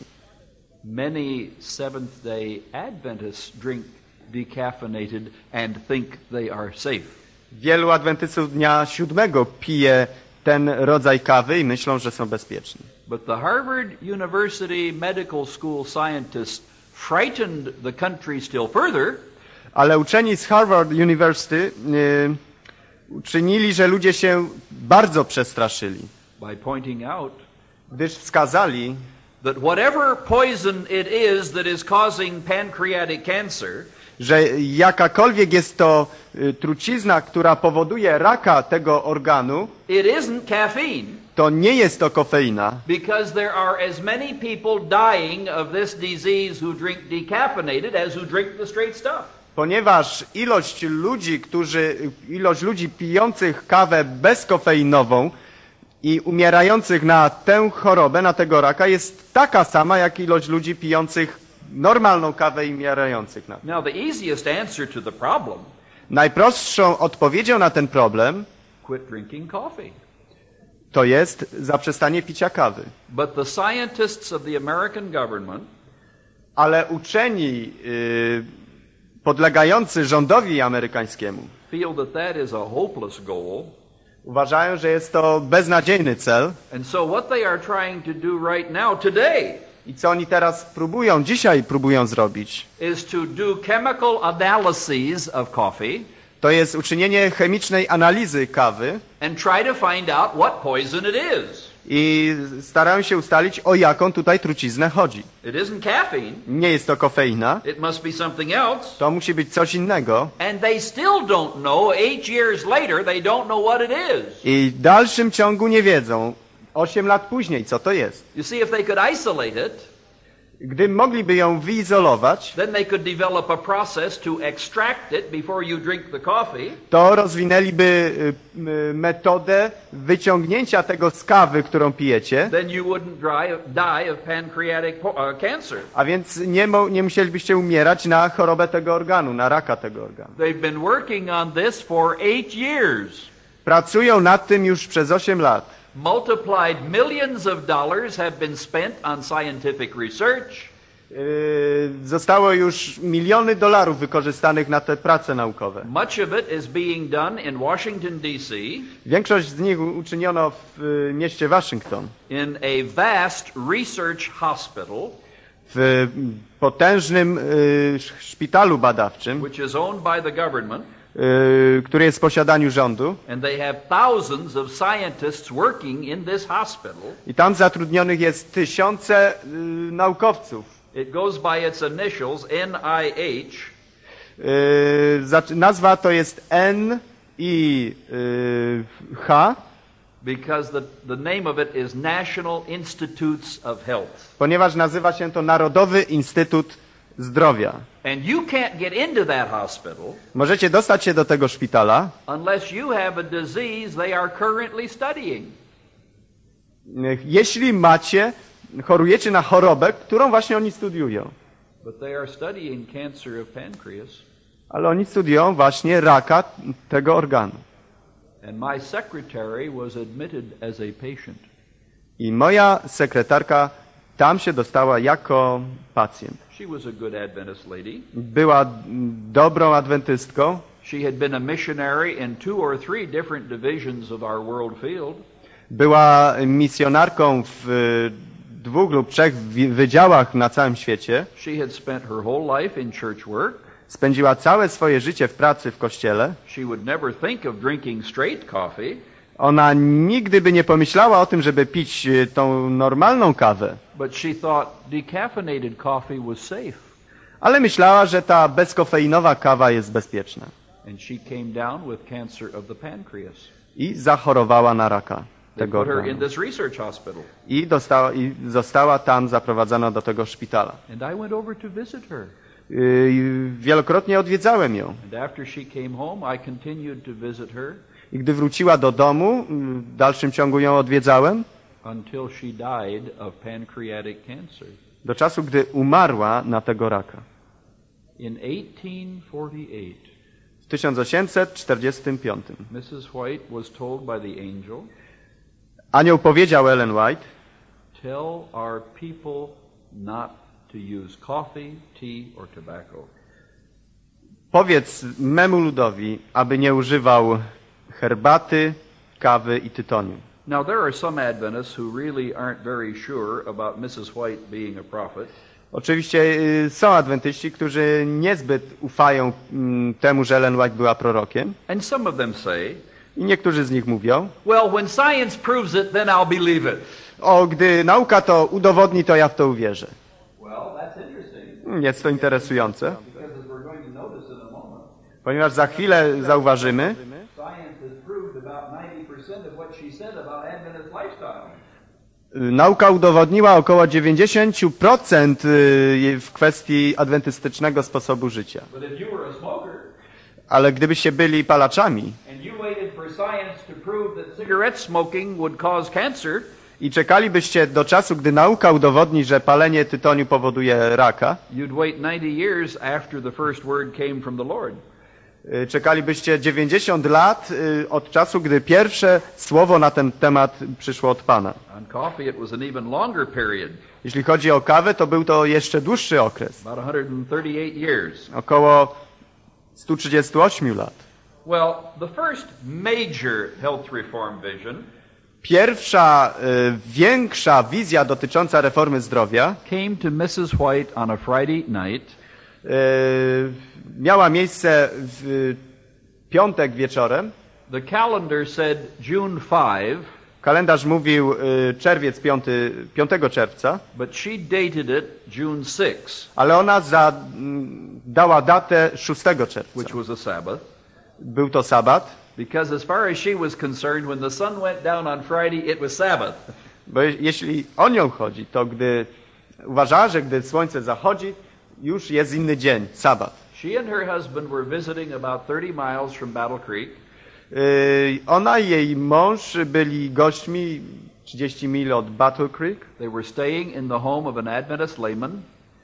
Many Seventh-day Adventists drink decaffeinated and think they are safe. Wielu adwentystów dnia siódmego pije ten rodzaj kawy i myślą, że są bezpieczni. But the Harvard University Medical School scientists frightened the country still further Ale uczeni z Harvard University y, uczynili, że ludzie się bardzo przestraszyli, by pointing out gdyż wskazali, that whatever poison it is that is causing pancreatic cancer, że jakakolwiek jest to y, trucizna, która powoduje raka tego organu, it isn't caffeine, to nie jest to kofeina, because there are as many people dying of this disease who drink decaffeinated as who drink the straight stuff. ponieważ ilość ludzi, którzy, ilość ludzi pijących kawę bezkofeinową i umierających na tę chorobę, na tego raka, jest taka sama, jak ilość ludzi pijących normalną kawę i umierających na to. Now, the easiest answer to the problem, Najprostszą odpowiedzią na ten problem quit drinking coffee. to jest zaprzestanie picia kawy. But the scientists of the American government Ale uczeni y, podlegający rządowi amerykańskiemu feel that that is a hopeless goal. uważają, że jest to beznadziejny cel. And so what they are trying to do right now, today, I co oni teraz próbują, dzisiaj próbują zrobić, is to do chemical analyses of coffee to jest uczynienie chemicznej analizy kawy and try to find out what poison it is. i starają się ustalić, o jaką tutaj truciznę chodzi. It isn't caffeine. Nie jest to kofeina, It must be something else. to musi być coś innego. And they still don't know, eight years later, they don't know what it is. I w dalszym ciągu nie wiedzą, osiem lat później, co to jest. You see, if they could isolate it, Gdy mogliby ją wyizolować, then they could develop a process to extract it before you drink the coffee. to rozwinęliby y, y, metodę wyciągnięcia tego z kawy, którą pijecie, Then you wouldn't dry, die of pancreatic po- uh, cancer. a więc nie, mo, nie musielibyście umierać na chorobę tego organu, na raka tego organu. They've been working on this for eight years. Pracują nad tym już przez osiem lat. Multiplied millions of dollars have been spent on scientific research. Yy, zostało już miliony dolarów wykorzystanych na te prace naukowe. Much of it is being done in Washington, D C, Większość z nich uczyniono w y, mieście Waszyngton, in a vast research hospital, w potężnym y, szpitalu badawczym, which is owned by the government, y, który jest w posiadaniu rządu. and they have thousands of scientists working in this hospital. I tam zatrudnionych jest tysiące y, naukowców. It goes by its initials, N I H, Y, zac- nazwa to jest N I H, because the, the name of it is National Institutes of Health. ponieważ nazywa się to Narodowy Instytut Zdrowia. And you can't get into that hospital Możecie dostać się do tego szpitala, unless you have a disease they are currently studying. y, jeśli macie, chorujecie na chorobę, którą właśnie oni studiują. But they are studying cancer of pancreas. Ale oni studiują właśnie raka tego organu. And my secretary was admitted as a patient. I moja sekretarka tam się dostała jako pacjent. She was a good Adventist lady. Była mm, dobrą adwentystką. She had been a missionary in two or three different divisions of our world field. Była misjonarką w y, dwóch lub trzech wi- wydziałach na całym świecie. She had spent her whole life in church work. Spędziła całe swoje życie w pracy w kościele. She would never think of drinking straight coffee, Ona nigdy by nie pomyślała o tym, żeby pić y, tą normalną kawę. but she thought decaffeinated coffee was safe. Ale myślała, że ta bezkofeinowa kawa jest bezpieczna. And she came down with cancer of the pancreas. I zachorowała na raka They tego put her in organu. this research hospital. I, dostała, I została tam zaprowadzona do tego szpitala. And I went over to visit her. Y, Wielokrotnie odwiedzałem ją. And after she came home, I continued to visit her I gdy wróciła do domu, y, w dalszym ciągu ją odwiedzałem, until she died of pancreatic cancer. do czasu, gdy umarła na tego raka. In eighteen forty-eight, W tysiąc osiemset czterdziestym piątym Missus White was told by the angel, anioł powiedział Ellen White: tell our people not to use coffee, tea, or tobacco. powiedz memu ludowi, aby nie używał herbaty, kawy i tytoniu. Now, there are some Adventists who really aren't very sure about Missus White being a prophet. Oczywiście y, są adwentyści, którzy niezbyt ufają mm, temu, że Ellen White była prorokiem. And some of them say, I niektórzy z nich mówią: well, when science proves it, then I'll believe it. o, gdy nauka to udowodni, to ja w to uwierzę. Well, that's interesting, Jest to interesujące, because as we're going to notice in a moment, ponieważ za chwilę zauważymy, science has proved about ninety percent of what she said about Adventist lifestyle. y, nauka udowodniła około dziewięćdziesiąt procent y, w kwestii adwentystycznego sposobu życia. But if you were a smoker, Ale gdybyście byli palaczami and you waited for science to prove that cigarette smoking would cause cancer, i czekalibyście do czasu, gdy nauka udowodni, że palenie tytoniu powoduje raka, you'd wait ninety years after the first word came from the Lord. y, czekalibyście dziewięćdziesiąt lat y, od czasu, gdy pierwsze słowo na ten temat przyszło od Pana. On coffee, it was an even longer period, Jeśli chodzi o kawę, to był to jeszcze dłuższy okres, about one hundred thirty-eight years. około sto trzydzieści osiem lat. Well, the first major health reform vision Pierwsza, y, większa wizja dotycząca reformy zdrowia came to Missus White on a Friday night y, miała miejsce w piątek wieczorem. The calendar said June fifth, Kalendarz mówił y, czerwiec, piątego czerwca, but she dated it June sixth, ale ona za, m, dała datę szóstego czerwca. which was a Sabbath, Był to sabat, because as far as she was concerned, when the sun went down on Friday, it was Sabbath. bo je, jeśli o nią chodzi, to gdy Uważała, że gdy słońce zachodzi, już jest inny dzień, sabat. She and her husband were visiting about thirty miles from Battle Creek. Yy, ona i jej mąż byli gośćmi trzydzieści mil od Battle Creek. They were staying in the home of an Adventist layman.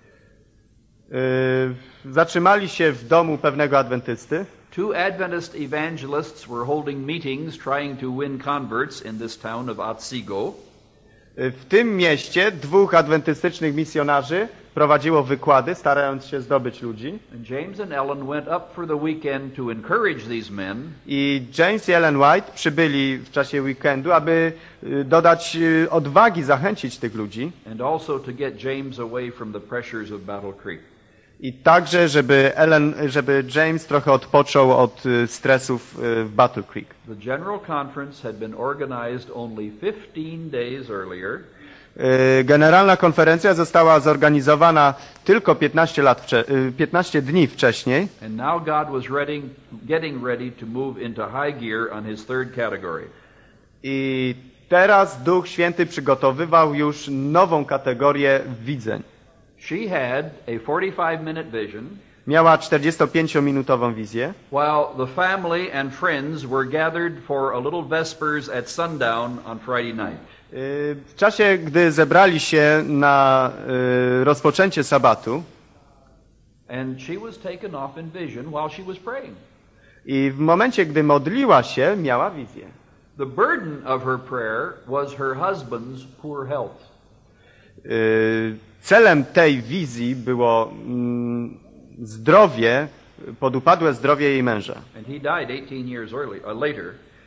Yy, zatrzymali się w domu pewnego adwentysty. Two Adventist evangelists were holding meetings trying to win converts in this town of Otsego. W tym mieście dwóch adwentystycznych misjonarzy prowadziło wykłady, starając się zdobyć ludzi. And James and Ellen went up for the weekend to encourage these men. I James i Ellen White przybyli w czasie weekendu, aby dodać odwagi, zachęcić tych ludzi. And also to get James away from the pressures of Battle Creek. I także, żeby Ellen, żeby James trochę odpoczął od stresów w Battle Creek. The General Conference had been organized only fifteen days earlier. Generalna konferencja została zorganizowana tylko piętnaście lat, piętnaście dni wcześniej. And now God was ready, getting ready to move into high gear on his third category. I teraz Duch Święty przygotowywał już nową kategorię widzeń. She had a forty-five minute vision. Miała czterdziestopięciominutową wizję. While the family and friends were gathered for a little vespers at sundown on Friday night. W czasie, gdy zebrali się na rozpoczęcie sabatu, and she was taken off in vision while she was praying. I w momencie, gdy modliła się, miała wizję. The burden of her prayer was her husband's poor health. Celem tej wizji było zdrowie, podupadłe zdrowie jej męża. And he died eighteen years early, uh, later.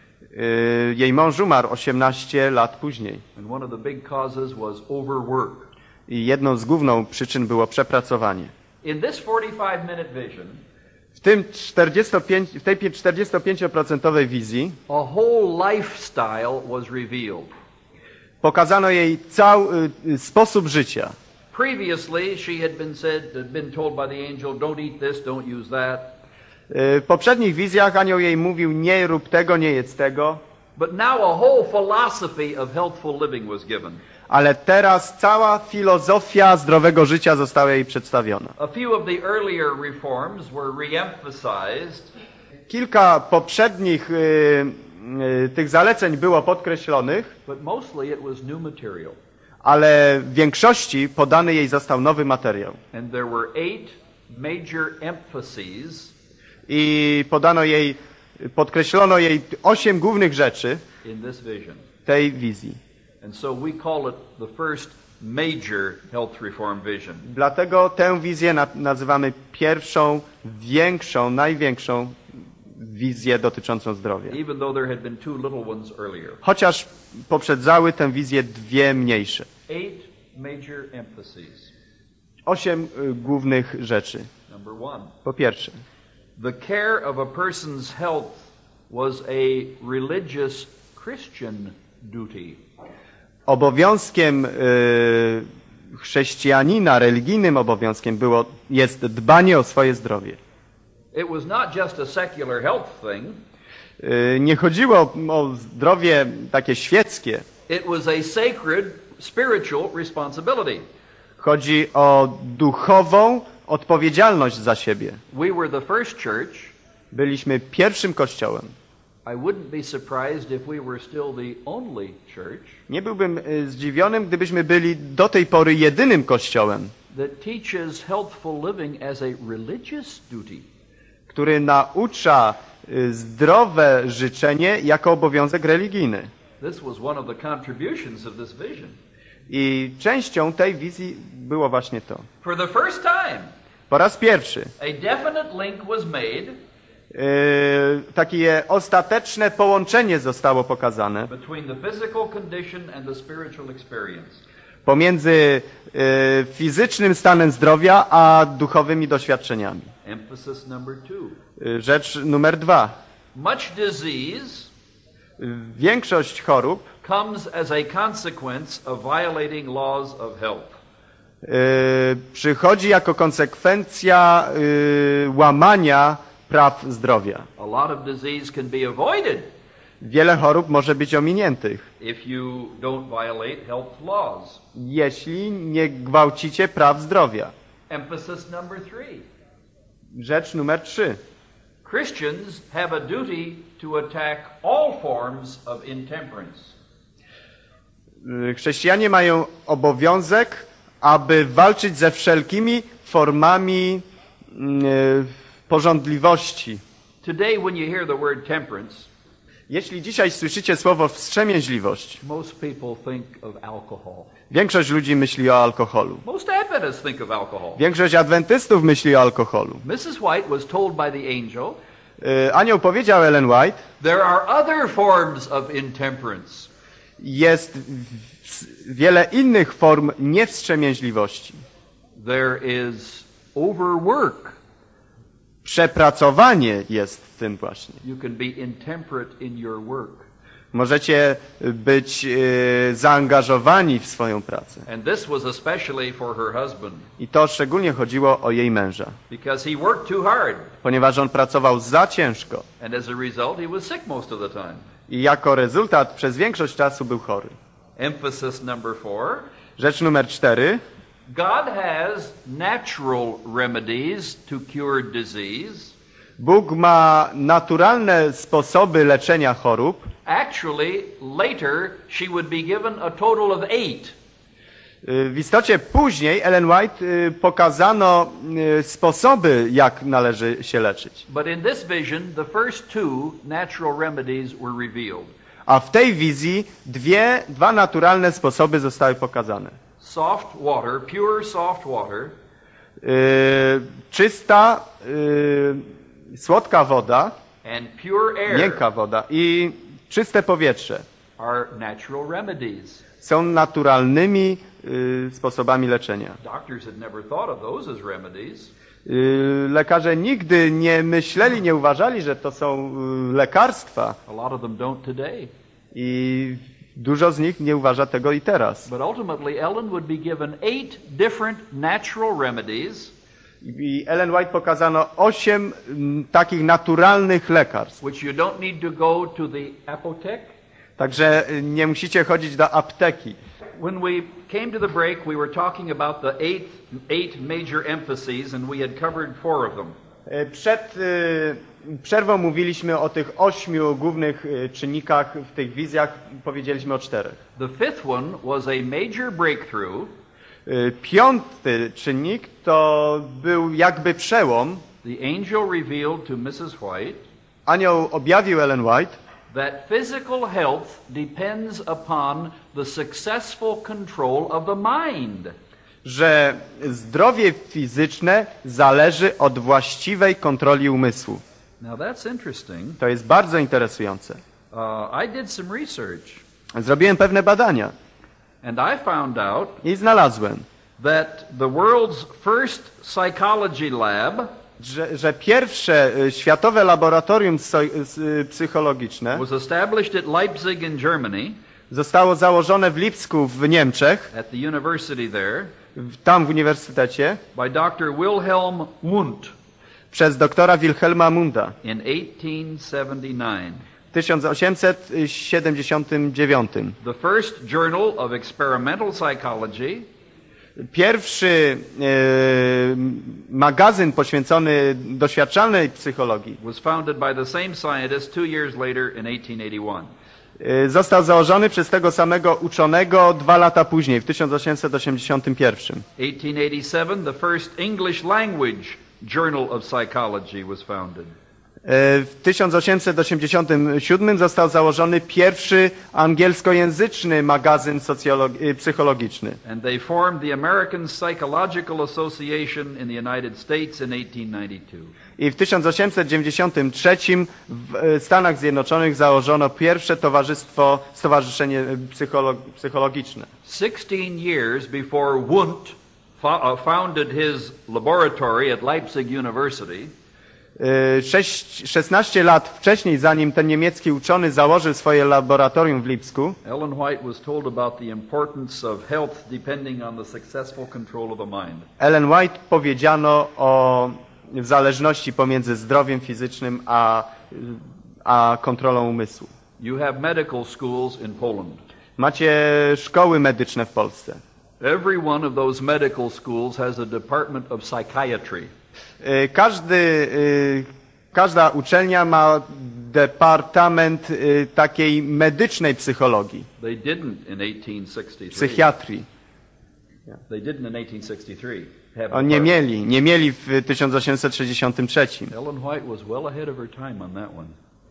Jej mąż umarł osiemnaście lat później. And one of the big causes was overwork. I jedną z główną przyczyn było przepracowanie. In this forty-five minute vision, w tym w tej czterdziestopięcioprocentowej wizji a whole lifestyle was revealed. Pokazano jej cały sposób życia. Previously, she had been said, had been told by the angel, don't eat this, don't use that. W poprzednich wizjach anioł jej mówił, nie rób tego, nie jedz tego. But now a whole philosophy of healthful living was given. Ale teraz cała filozofia zdrowego życia została jej przedstawiona. A few of the earlier reforms were re-emphasized. Kilka poprzednich y, y, tych zaleceń było podkreślonych, but mostly it was new material. Ale w większości podany jej został nowy materiał. And there were eight major emphases. I podano jej, podkreślono jej osiem głównych rzeczy in this vision. tej wizji. And so we call it the first major health reform vision. Dlatego tę wizję nazywamy pierwszą, większą, największą wizję dotyczącą zdrowia. Even though there had been two little ones earlier. Chociaż poprzedzały tę wizję dwie mniejsze. Eight major emphases. Osiem y, głównych rzeczy. Number one. Po pierwsze, the care of a person's health was a religious Christian duty. Obowiązkiem y, chrześcijanina, religijnym obowiązkiem było, jest dbanie o swoje zdrowie. It was not just a secular health thing. Y, nie chodziło o zdrowie takie świeckie. It was a sacred spiritual responsibility. Chodzi o duchową odpowiedzialność za siebie. We were the first church. Byliśmy pierwszym kościołem. I wouldn't be surprised if we were still the only church. Nie byłbym zdziwionym, gdybyśmy byli do tej pory jedynym kościołem, that teaches healthful living as a religious duty. Który naucza zdrowe życzenie jako obowiązek religijny. This was one of the contributions of this vision. I częścią tej wizji było właśnie to. For the first time, po raz pierwszy a definite link was made yy, takie ostateczne połączenie zostało pokazane between the physical condition and the spiritual experience. Pomiędzy yy, fizycznym stanem zdrowia a duchowymi doświadczeniami. Emphasis number two. Yy, rzecz numer dwa. Much disease Większość chorób comes as a consequence of violating laws of health. Yy, przychodzi jako konsekwencja yy, łamania praw zdrowia. A lot of disease can be avoided. Wiele chorób może być ominiętych, if you don't violate health laws. jeśli nie gwałcicie praw zdrowia. Emphasis number three. Rzecz numer trzy. Christians have a duty to attack all forms of intemperance. Chrześcijanie mają obowiązek, aby walczyć ze wszelkimi formami y, pożądliwości. Today, when you hear the word temperance, Jeśli dzisiaj słyszycie słowo wstrzemięźliwość, most people think of alcohol. większość ludzi myśli o alkoholu. Most Adventists think of alcohol. Większość adwentystów myśli o alkoholu. Missus White was told by the angel, Y, Anioł powiedział Ellen White, there are other forms of intemperance. jest w- wiele innych form niewstrzemięźliwości. There is overwork. Przepracowanie jest w tym właśnie. You can be intemperate in your work. Możecie być y, zaangażowani w swoją pracę. And this was especially for her husband, I to szczególnie chodziło o jej męża, because he worked too hard. ponieważ on pracował za ciężko And as a result, he was sick most of the time. i jako rezultat przez większość czasu był chory. Emphasis number four. Rzecz numer cztery. God has natural remedies to cure disease. Bóg ma naturalne sposoby leczenia chorób. Actually, later, she would be given a total of eight. Y, W istocie później Ellen White y, pokazano y, sposoby, jak należy się leczyć. But in this vision, the first two natural remedies were revealed. A w tej wizji dwie, dwa naturalne sposoby zostały pokazane. Soft water, pure soft water, Y, czysta, y, słodka woda, and pure air miękka woda i czyste powietrze are natural remedies. są naturalnymi y, sposobami leczenia. Doctors had never thought of those as remedies. Y, lekarze nigdy nie myśleli, nie uważali, że to są y, lekarstwa A lot of them don't today. i dużo z nich nie uważa tego i teraz. But ultimately, Ellen would be given eight different natural remedies, I Ellen White pokazano osiem mm, takich naturalnych lekarstw. which you don't need to go to the apotheke. Także y, nie musicie chodzić do apteki. When we came to the break, we were talking about the eight, eight major emphases, and we had covered four of them. Y, Przed y, przerwą mówiliśmy o tych ośmiu głównych y, czynnikach w tych wizjach, powiedzieliśmy o czterech. The fifth one was a major breakthrough. Y, Piąty czynnik to był jakby przełom. The angel revealed to Missus White Anioł objawił Ellen White, that physical health depends upon the successful control of the mind. że zdrowie fizyczne zależy od właściwej kontroli umysłu. Now that's interesting. To jest bardzo interesujące. Uh, I did some research, Zrobiłem pewne badania and I found out i znalazłem, that the world's first psychology lab że, że pierwsze y, światowe laboratorium so, y, psychologiczne was established at Leipzig in Germany, zostało założone w Lipsku w Niemczech, at the university there, w, tam w uniwersytecie, by doctor Wilhelm Wundt przez doktora Wilhelma Munda in eighteen seventy-nine. w tysiąc osiemset siedemdziesiątym dziewiątym. The first journal of experimental psychology Pierwszy e, magazyn poświęcony doświadczalnej psychologii was founded by the same scientist two years later in eighteen eighty-one. e, został założony przez tego samego uczonego dwa lata później, w tysiąc osiemset osiemdziesiątym pierwszym. eighteen eighty-seven, the first English language journal of psychology was founded. E, w tysiąc osiemset osiemdziesiątym siódmym został założony pierwszy angielskojęzyczny magazyn socjolog- e, psychologiczny. And they formed the American Psychological Association in the United States in eighteen ninety-two. I w tysiąc osiemset dziewięćdziesiątym trzecim w e, Stanach Zjednoczonych założono pierwsze towarzystwo, stowarzyszenie e, psycholo- psychologiczne. Sixteen years before Wundt fo- uh, founded his laboratory at Leipzig University, E, sześć, szesnaście lat wcześniej, zanim ten niemiecki uczony założył swoje laboratorium w Lipsku, Ellen White was told about the importance of health depending on the successful control of the mind. Ellen White powiedziano o zależności pomiędzy zdrowiem fizycznym a, a kontrolą umysłu. You have medical schools in Poland. Macie szkoły medyczne w Polsce. Every one of those medical schools has a department of psychiatry. Y, Każdy, y, każda uczelnia ma departament y, takiej medycznej psychologii, They didn't in eighteen sixty-three. psychiatrii. They didn't in eighteen sixty-three. Have a O, nie department. mieli, nie mieli w tysiąc osiemset sześćdziesiątym trzecim. Ellen White was well ahead of her time on that one.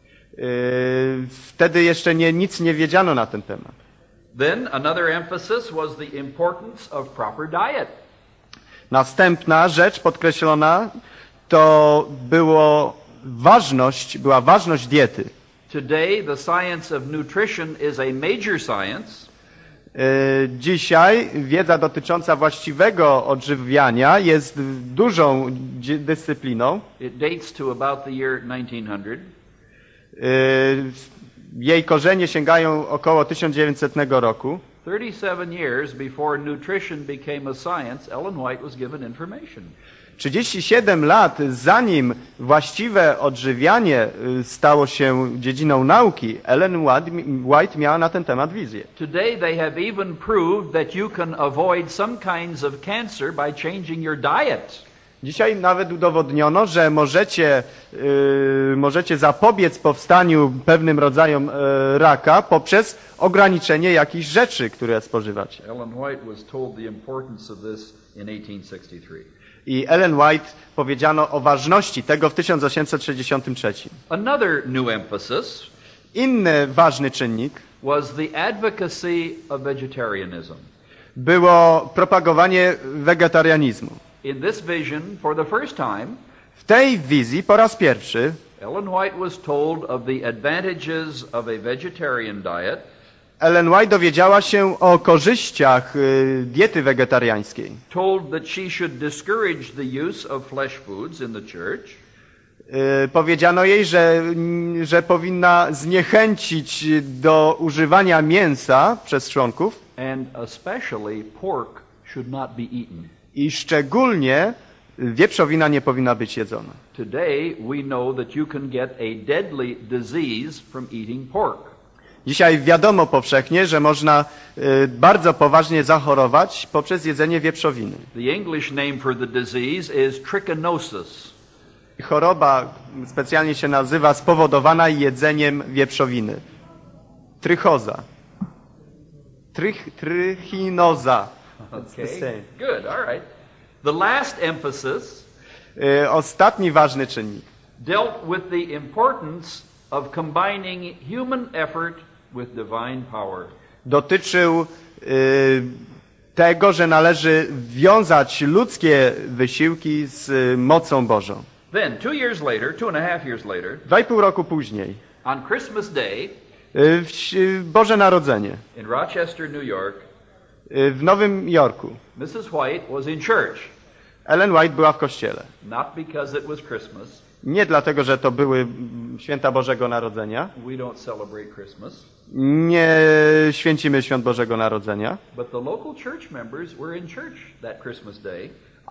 Y, Wtedy jeszcze nie, nic nie wiedziano na ten temat. Then another emphasis was the importance of proper diet. Następna rzecz podkreślona to było ważność, była ważność diety. Today, the science of nutrition is a major science. Y, Dzisiaj wiedza dotycząca właściwego odżywiania jest dużą dzie- dyscypliną. It dates to about the year nineteen hundred. Y, Jej korzenie sięgają około tysiąc dziewięćsetnego roku. thirty-seven years before nutrition became a science, Ellen White was given information. trzydzieści siedem lat zanim właściwe odżywianie y, stało się dziedziną nauki, Ellen White, White miała na ten temat wizję. Today, they have even proved that you can avoid some kinds of cancer by changing your diet. Dzisiaj nawet udowodniono, że możecie, y, możecie zapobiec powstaniu pewnym rodzajom y, raka poprzez ograniczenie jakichś rzeczy, które spożywacie. Ellen White was told the importance of this in eighteen sixty-three. I Ellen White powiedziano o ważności tego w tysiąc osiemset sześćdziesiątym trzecim. Another new emphasis Inny ważny czynnik was the advocacy of vegetarianism. było propagowanie wegetarianizmu. In this vision, for the first time, W tej wizji po raz pierwszy Ellen White was told of the advantages of a vegetarian diet, Ellen White dowiedziała się o korzyściach y, diety wegetariańskiej. told that she should discourage the use of flesh foods in the church, Y, Powiedziano jej, że, że powinna zniechęcić do używania mięsa przez członków and especially pork should not be eaten. i szczególnie wieprzowina nie powinna być jedzona. Today, we know that you can get a deadly disease from eating pork. Dzisiaj wiadomo powszechnie, że można y, bardzo poważnie zachorować poprzez jedzenie wieprzowiny. The English name for the disease is trichinosis. Choroba specjalnie się nazywa spowodowana jedzeniem wieprzowiny. Trychoza. Trych, trychinoza. It's the Okay, same. good, all right. The last emphasis Y, Ostatni ważny czynnik dealt with the importance of combining human effort with divine power. dotyczył y, tego, że należy wiązać ludzkie wysiłki z y, mocą Bożą. Then, two years later, two and a half years later, Dwa i pół roku później, on Christmas Day y, w ś- Boże Narodzenie in Rochester, New York, y, w Nowym Jorku, Missus White was in church, Ellen White była w kościele. not because it was Christmas. Nie dlatego, że to były mm, święta Bożego Narodzenia. We don't celebrate Christmas. Nie święcimy świąt Bożego Narodzenia, But the local church members were in church that Christmas day,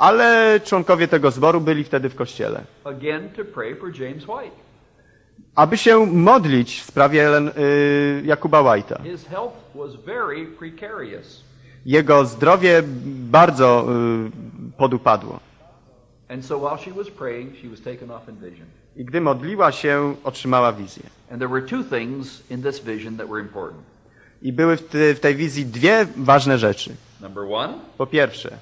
ale członkowie tego zboru byli wtedy w kościele, again to pray for James White. aby się modlić w sprawie Ellen, y, Jakuba White'a. His health was very precarious. Jego zdrowie bardzo y, podupadło. And so while she was praying, she was taken off in vision. I gdy modliła się, otrzymała wizję. And there were two things in this vision that were important. I były w, ty, w tej wizji dwie ważne rzeczy. Number one, Po pierwsze,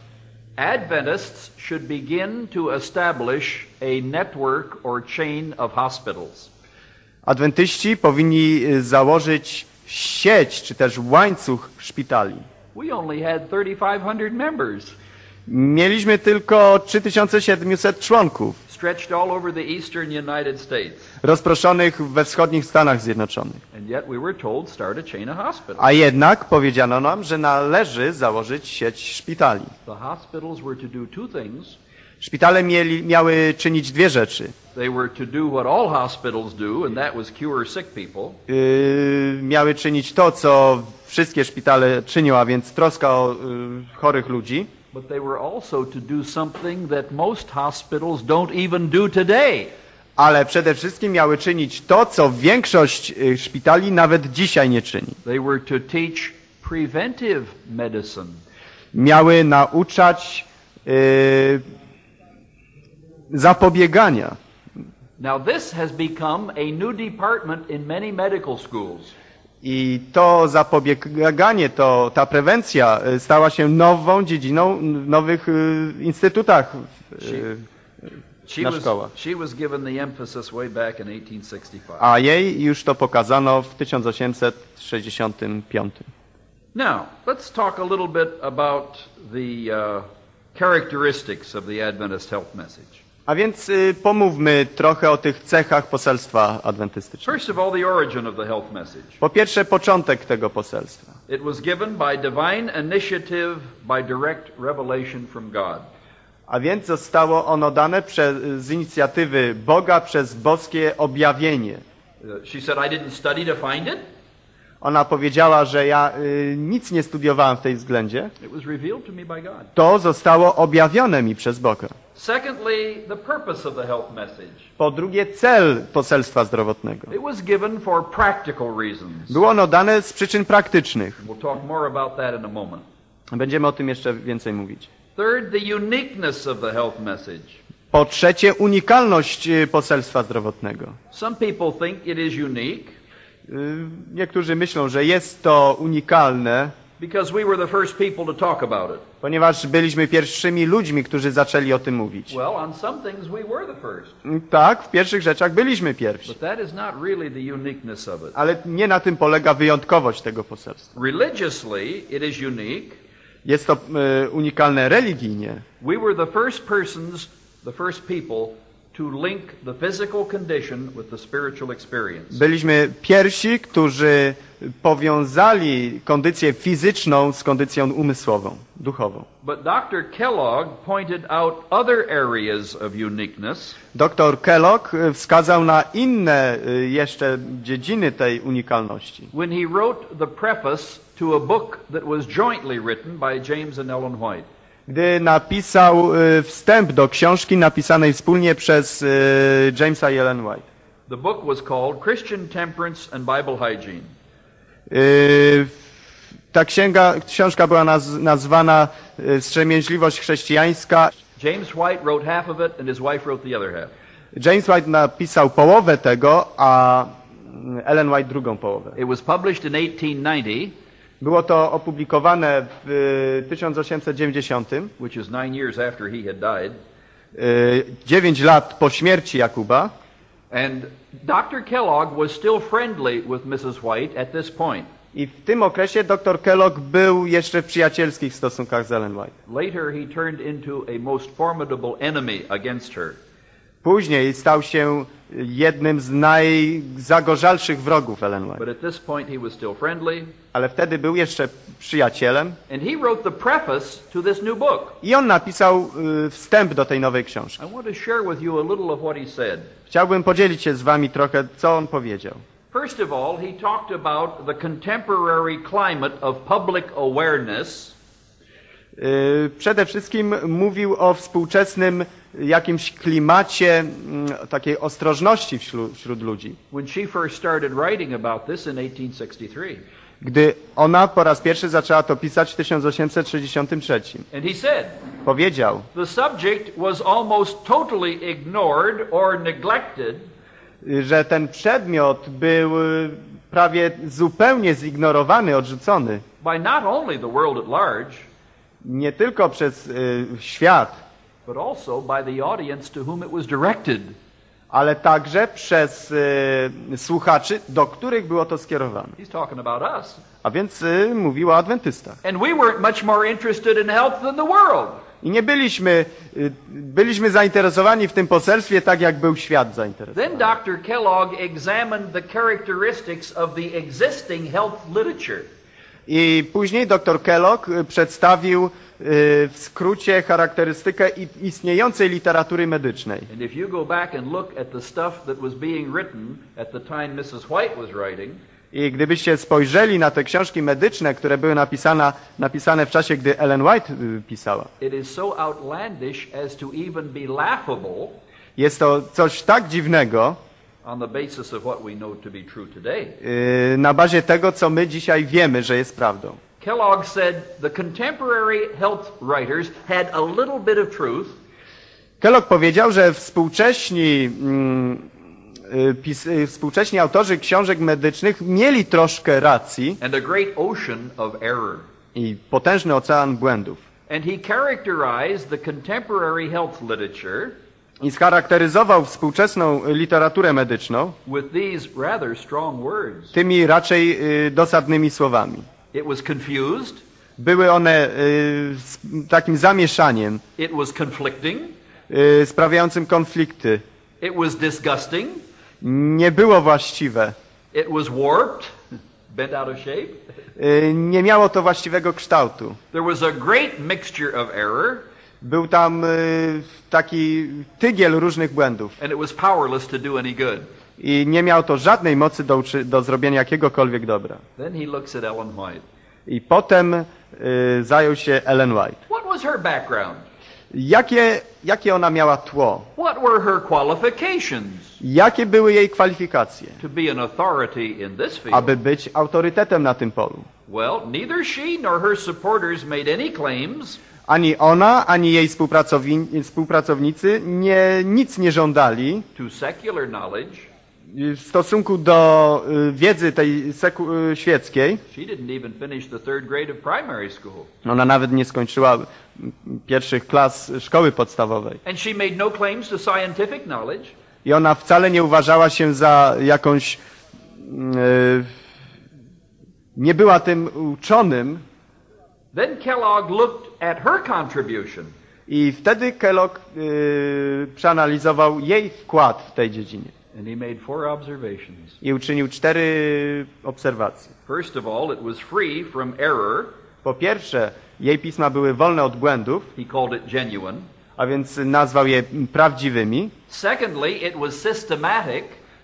Adventists should begin to establish a network or chain of hospitals. adwentyści powinni y, założyć sieć, czy też łańcuch szpitali. We only had thirty-five hundred members Mieliśmy tylko trzy tysiące siedemset członków, stretched all over the eastern United States. rozproszonych we wschodnich Stanach Zjednoczonych. And yet we were told start a chain of hospitals. A jednak powiedziano nam, że należy założyć sieć szpitali. The hospitals were to do two things. Szpitale mieli, miały czynić dwie rzeczy. They were to do what all hospitals do, and that was cure sick people. Yy, miały czynić to, co wszystkie szpitale czynią, a więc troska o yy, chorych ludzi. But they were also to do something that most hospitals don't even do today. ale przede wszystkim miały czynić to, co większość y, szpitali nawet dzisiaj nie czyni. They were to teach preventive medicine. Miały nauczać y, zapobiegania. Now this has become a new department in many medical schools. I to zapobieganie, to, ta prewencja y, stała się nową dziedziną w nowych y, instytutach y, She na was, szkołach. she was given the emphasis way back in eighteen sixty-five. A jej już to pokazano w tysiąc osiemset sześćdziesiątym piątym. Now, let's talk a little bit about the uh, characteristics of the Adventist health message. A więc y, pomówmy trochę o tych cechach poselstwa adwentystycznego. First of all, the origin of the health message. Po pierwsze, początek tego poselstwa. It was given by divine initiative by direct revelation from God. A więc zostało ono dane prze, z inicjatywy Boga przez boskie objawienie. Uh, she said, I didn't study to find it. Ona powiedziała, że ja y, nic nie studiowałem w tej względzie. It was revealed to me by God. To zostało objawione mi przez Boga. Secondly, the purpose of the health message. Po drugie, cel poselstwa zdrowotnego. It was given for practical reasons. Było ono dane z przyczyn praktycznych. We'll talk more about that in a moment. Będziemy o tym jeszcze więcej mówić. Third, the uniqueness of the health message. Po trzecie, unikalność y, poselstwa zdrowotnego. Some people think it is unique Y, Niektórzy myślą, że jest to unikalne, because we were the first people to talk about it. ponieważ byliśmy pierwszymi ludźmi, którzy zaczęli o tym mówić. Well, on some things we were the first. Y, Tak, w pierwszych rzeczach byliśmy pierwsi. But that is not really the uniqueness of it. Ale nie na tym polega wyjątkowość tego poselstwa. Religiously, it is unique. Jest to y, unikalne religijnie. We were the first persons, the first people to link the physical condition with the spiritual experience. Byliśmy pierwsi, którzy powiązali kondycję fizyczną z kondycją umysłową, duchową. But doctor Kellogg pointed out other areas of uniqueness. Doktor Kellogg y, wskazał na inne y, jeszcze dziedziny tej unikalności. When he wrote the preface to a book that was jointly written by James and Ellen White. Gdy napisał y, wstęp do książki napisanej wspólnie przez y, Jamesa i Ellen White. The book was called Christian Temperance and Bible Hygiene. Y, ta księga, książka była naz, nazwana y, Wstrzemięźliwość chrześcijańska. James White wrote half of it and his wife wrote the other half. James White napisał połowę tego, a Ellen White drugą połowę. It was published in eighteen ninety, Było to opublikowane w tysiąc osiemset dziewięćdziesiątym, which is nine years after he had died. y, dziewięć lat po śmierci Jakuba. And doctor Kellogg was still friendly with missus White at this point. I w tym okresie dr Kellogg był jeszcze w przyjacielskich stosunkach z Ellen White. Later he turned into a most formidable enemy against her. Później stał się jednym z najzagorzalszych wrogów Ellen White. But at this point he was still friendly. Ale wtedy był jeszcze przyjacielem. And he wrote the preface to this new book. I on napisał y, wstęp do tej nowej książki. I want to share with you a little of what he said. Chciałbym podzielić się z wami trochę, co on powiedział. First of all, he talked about the contemporary climate of public awareness. Y, Przede wszystkim mówił o współczesnym jakimś klimacie mm, takiej ostrożności wśród, wśród ludzi. When she first started writing about this in eighteen sixty-three. Gdy ona po raz pierwszy zaczęła to pisać w tysiąc osiemset sześćdziesiątym trzecim. And he said, Powiedział, the subject was almost totally ignored or neglected y, że ten przedmiot był y, prawie zupełnie zignorowany, odrzucony. by not only the world at large, Nie tylko przez y, świat, but also by the audience to whom it was directed. ale także przez y, słuchaczy, do których było to skierowane. He's talking about us. A więc y, mówił o adwentystach. And we weren't much more interested in health than the world. I nie byliśmy, y, byliśmy zainteresowani w tym poselstwie tak, jak był świat zainteresowany. Then doctor Kellogg examined the characteristics of the existing health literature. I później dr Kellogg y, przedstawił y, w skrócie charakterystykę i- istniejącej literatury medycznej. And if you go back and look at the stuff that was being written at the time missus White was writing, I gdybyście spojrzeli na te książki medyczne, które były napisane, napisane w czasie, gdy Ellen White y, pisała, it is so outlandish as to even be laughable. Jest to coś tak dziwnego on the basis of what we know to be true today. yy, na bazie tego, co my dzisiaj wiemy, że jest prawdą. Kellogg said the contemporary health writers had a little bit of truth. Kellogg powiedział, że współcześni, mm, y, pis, y, współcześni autorzy książek medycznych mieli troszkę racji And a great ocean of error. i potężny ocean błędów. And he characterized the contemporary health literature I scharakteryzował współczesną literaturę medyczną with these rather strong words. tymi raczej y, dosadnymi słowami. It was confused, Były one y, z takim zamieszaniem, it was conflicting, y, sprawiającym konflikty. it was disgusting, Nie było właściwe. it was warped, bent out of shape. Y, nie miało to właściwego kształtu. There was a great mixture of error, Był tam y, taki tygiel różnych błędów. and it was powerless to do any good. I nie miał to żadnej mocy do, uczy- do zrobienia jakiegokolwiek dobra. Then he looks at Ellen White. I potem y, zajął się Ellen White. What was her background? Jakie, jakie ona miała tło? What were her qualifications Jakie były jej kwalifikacje, to be an authority in this field? aby być autorytetem na tym polu? Well, neither she nor her supporters made any claims Ani ona, ani jej współpracowni- współpracownicy nie, nic nie żądali to secular knowledge. w stosunku do y, wiedzy tej seku, y, świeckiej. She didn't even finish the third grade of primary school. Ona nawet nie skończyła mm, pierwszych klas szkoły podstawowej. And she made no claims to scientific knowledge. I ona wcale nie uważała się za jakąś... Yy, nie była tym uczonym. Then Kellogg looked at her contribution. I wtedy Kellogg yy, przeanalizował jej wkład w tej dziedzinie. And he made four observations. I uczynił cztery obserwacje. First of all, it was free from error. Po pierwsze, jej pisma były wolne od błędów, He called it genuine. a więc nazwał je prawdziwymi. Secondly, it was systematic.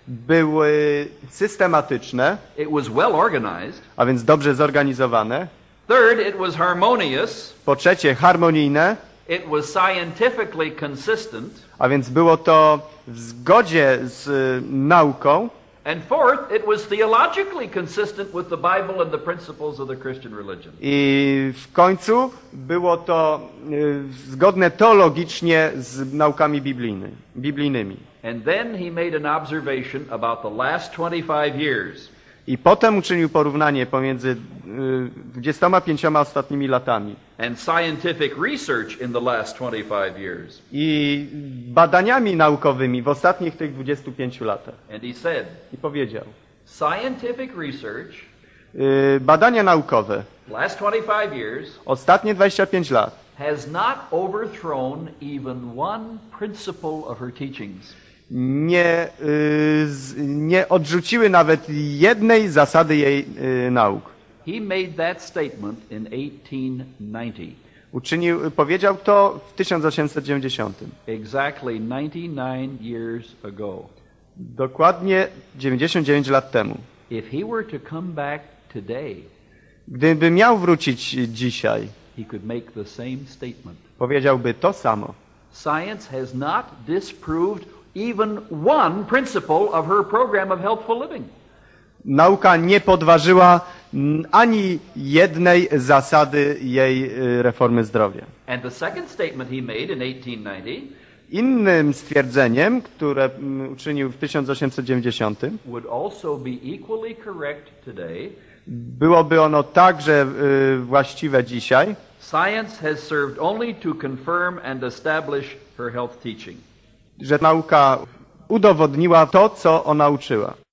Były systematyczne, It was well organized. a więc dobrze zorganizowane. Third, it was harmonious. Po trzecie, harmonijne, It was scientifically consistent. a więc było to w zgodzie z y, nauką. And fourth, it was theologically consistent with the Bible and the principles of the Christian religion. I w końcu było to y, zgodne teologicznie z naukami biblijny, biblijnymi. And then he made an observation about the last twenty-five years. I potem uczynił porównanie pomiędzy y, dwudziestoma pięcioma ostatnimi latami And scientific research in the last twenty-five years. i badaniami naukowymi w ostatnich tych dwudziestu pięciu latach. And he said, I powiedział, scientific research, y, badania naukowe, last twenty-five years, ostatnie dwadzieścia pięć lat, has not overthrown even one principle of her teachings. nie, y, z, nie odrzuciły nawet jednej zasady jej y, nauk. He made that statement in eighteen ninety, Uczynił, powiedział to w tysiąc osiemset dziewięćdziesiątym. exactly ninety-nine years ago. Dokładnie dziewięćdziesiąt dziewięć lat temu. If he were to come back today, Gdyby miał wrócić dzisiaj, he could make the same statement. powiedziałby to samo. Science has not disproved even one principle of her program of healthful living. Nauka nie podważyła mm, ani jednej zasady jej y, reformy zdrowia. And the second statement he made in eighteen ninety Innym stwierdzeniem, które mm, uczynił w tysiąc osiemset dziewięćdziesiątym, would also be equally correct today. byłoby ono także y, właściwe dzisiaj. Science has served only to confirm and establish her health teaching. Że nauka udowodniła to, co ona uczyła.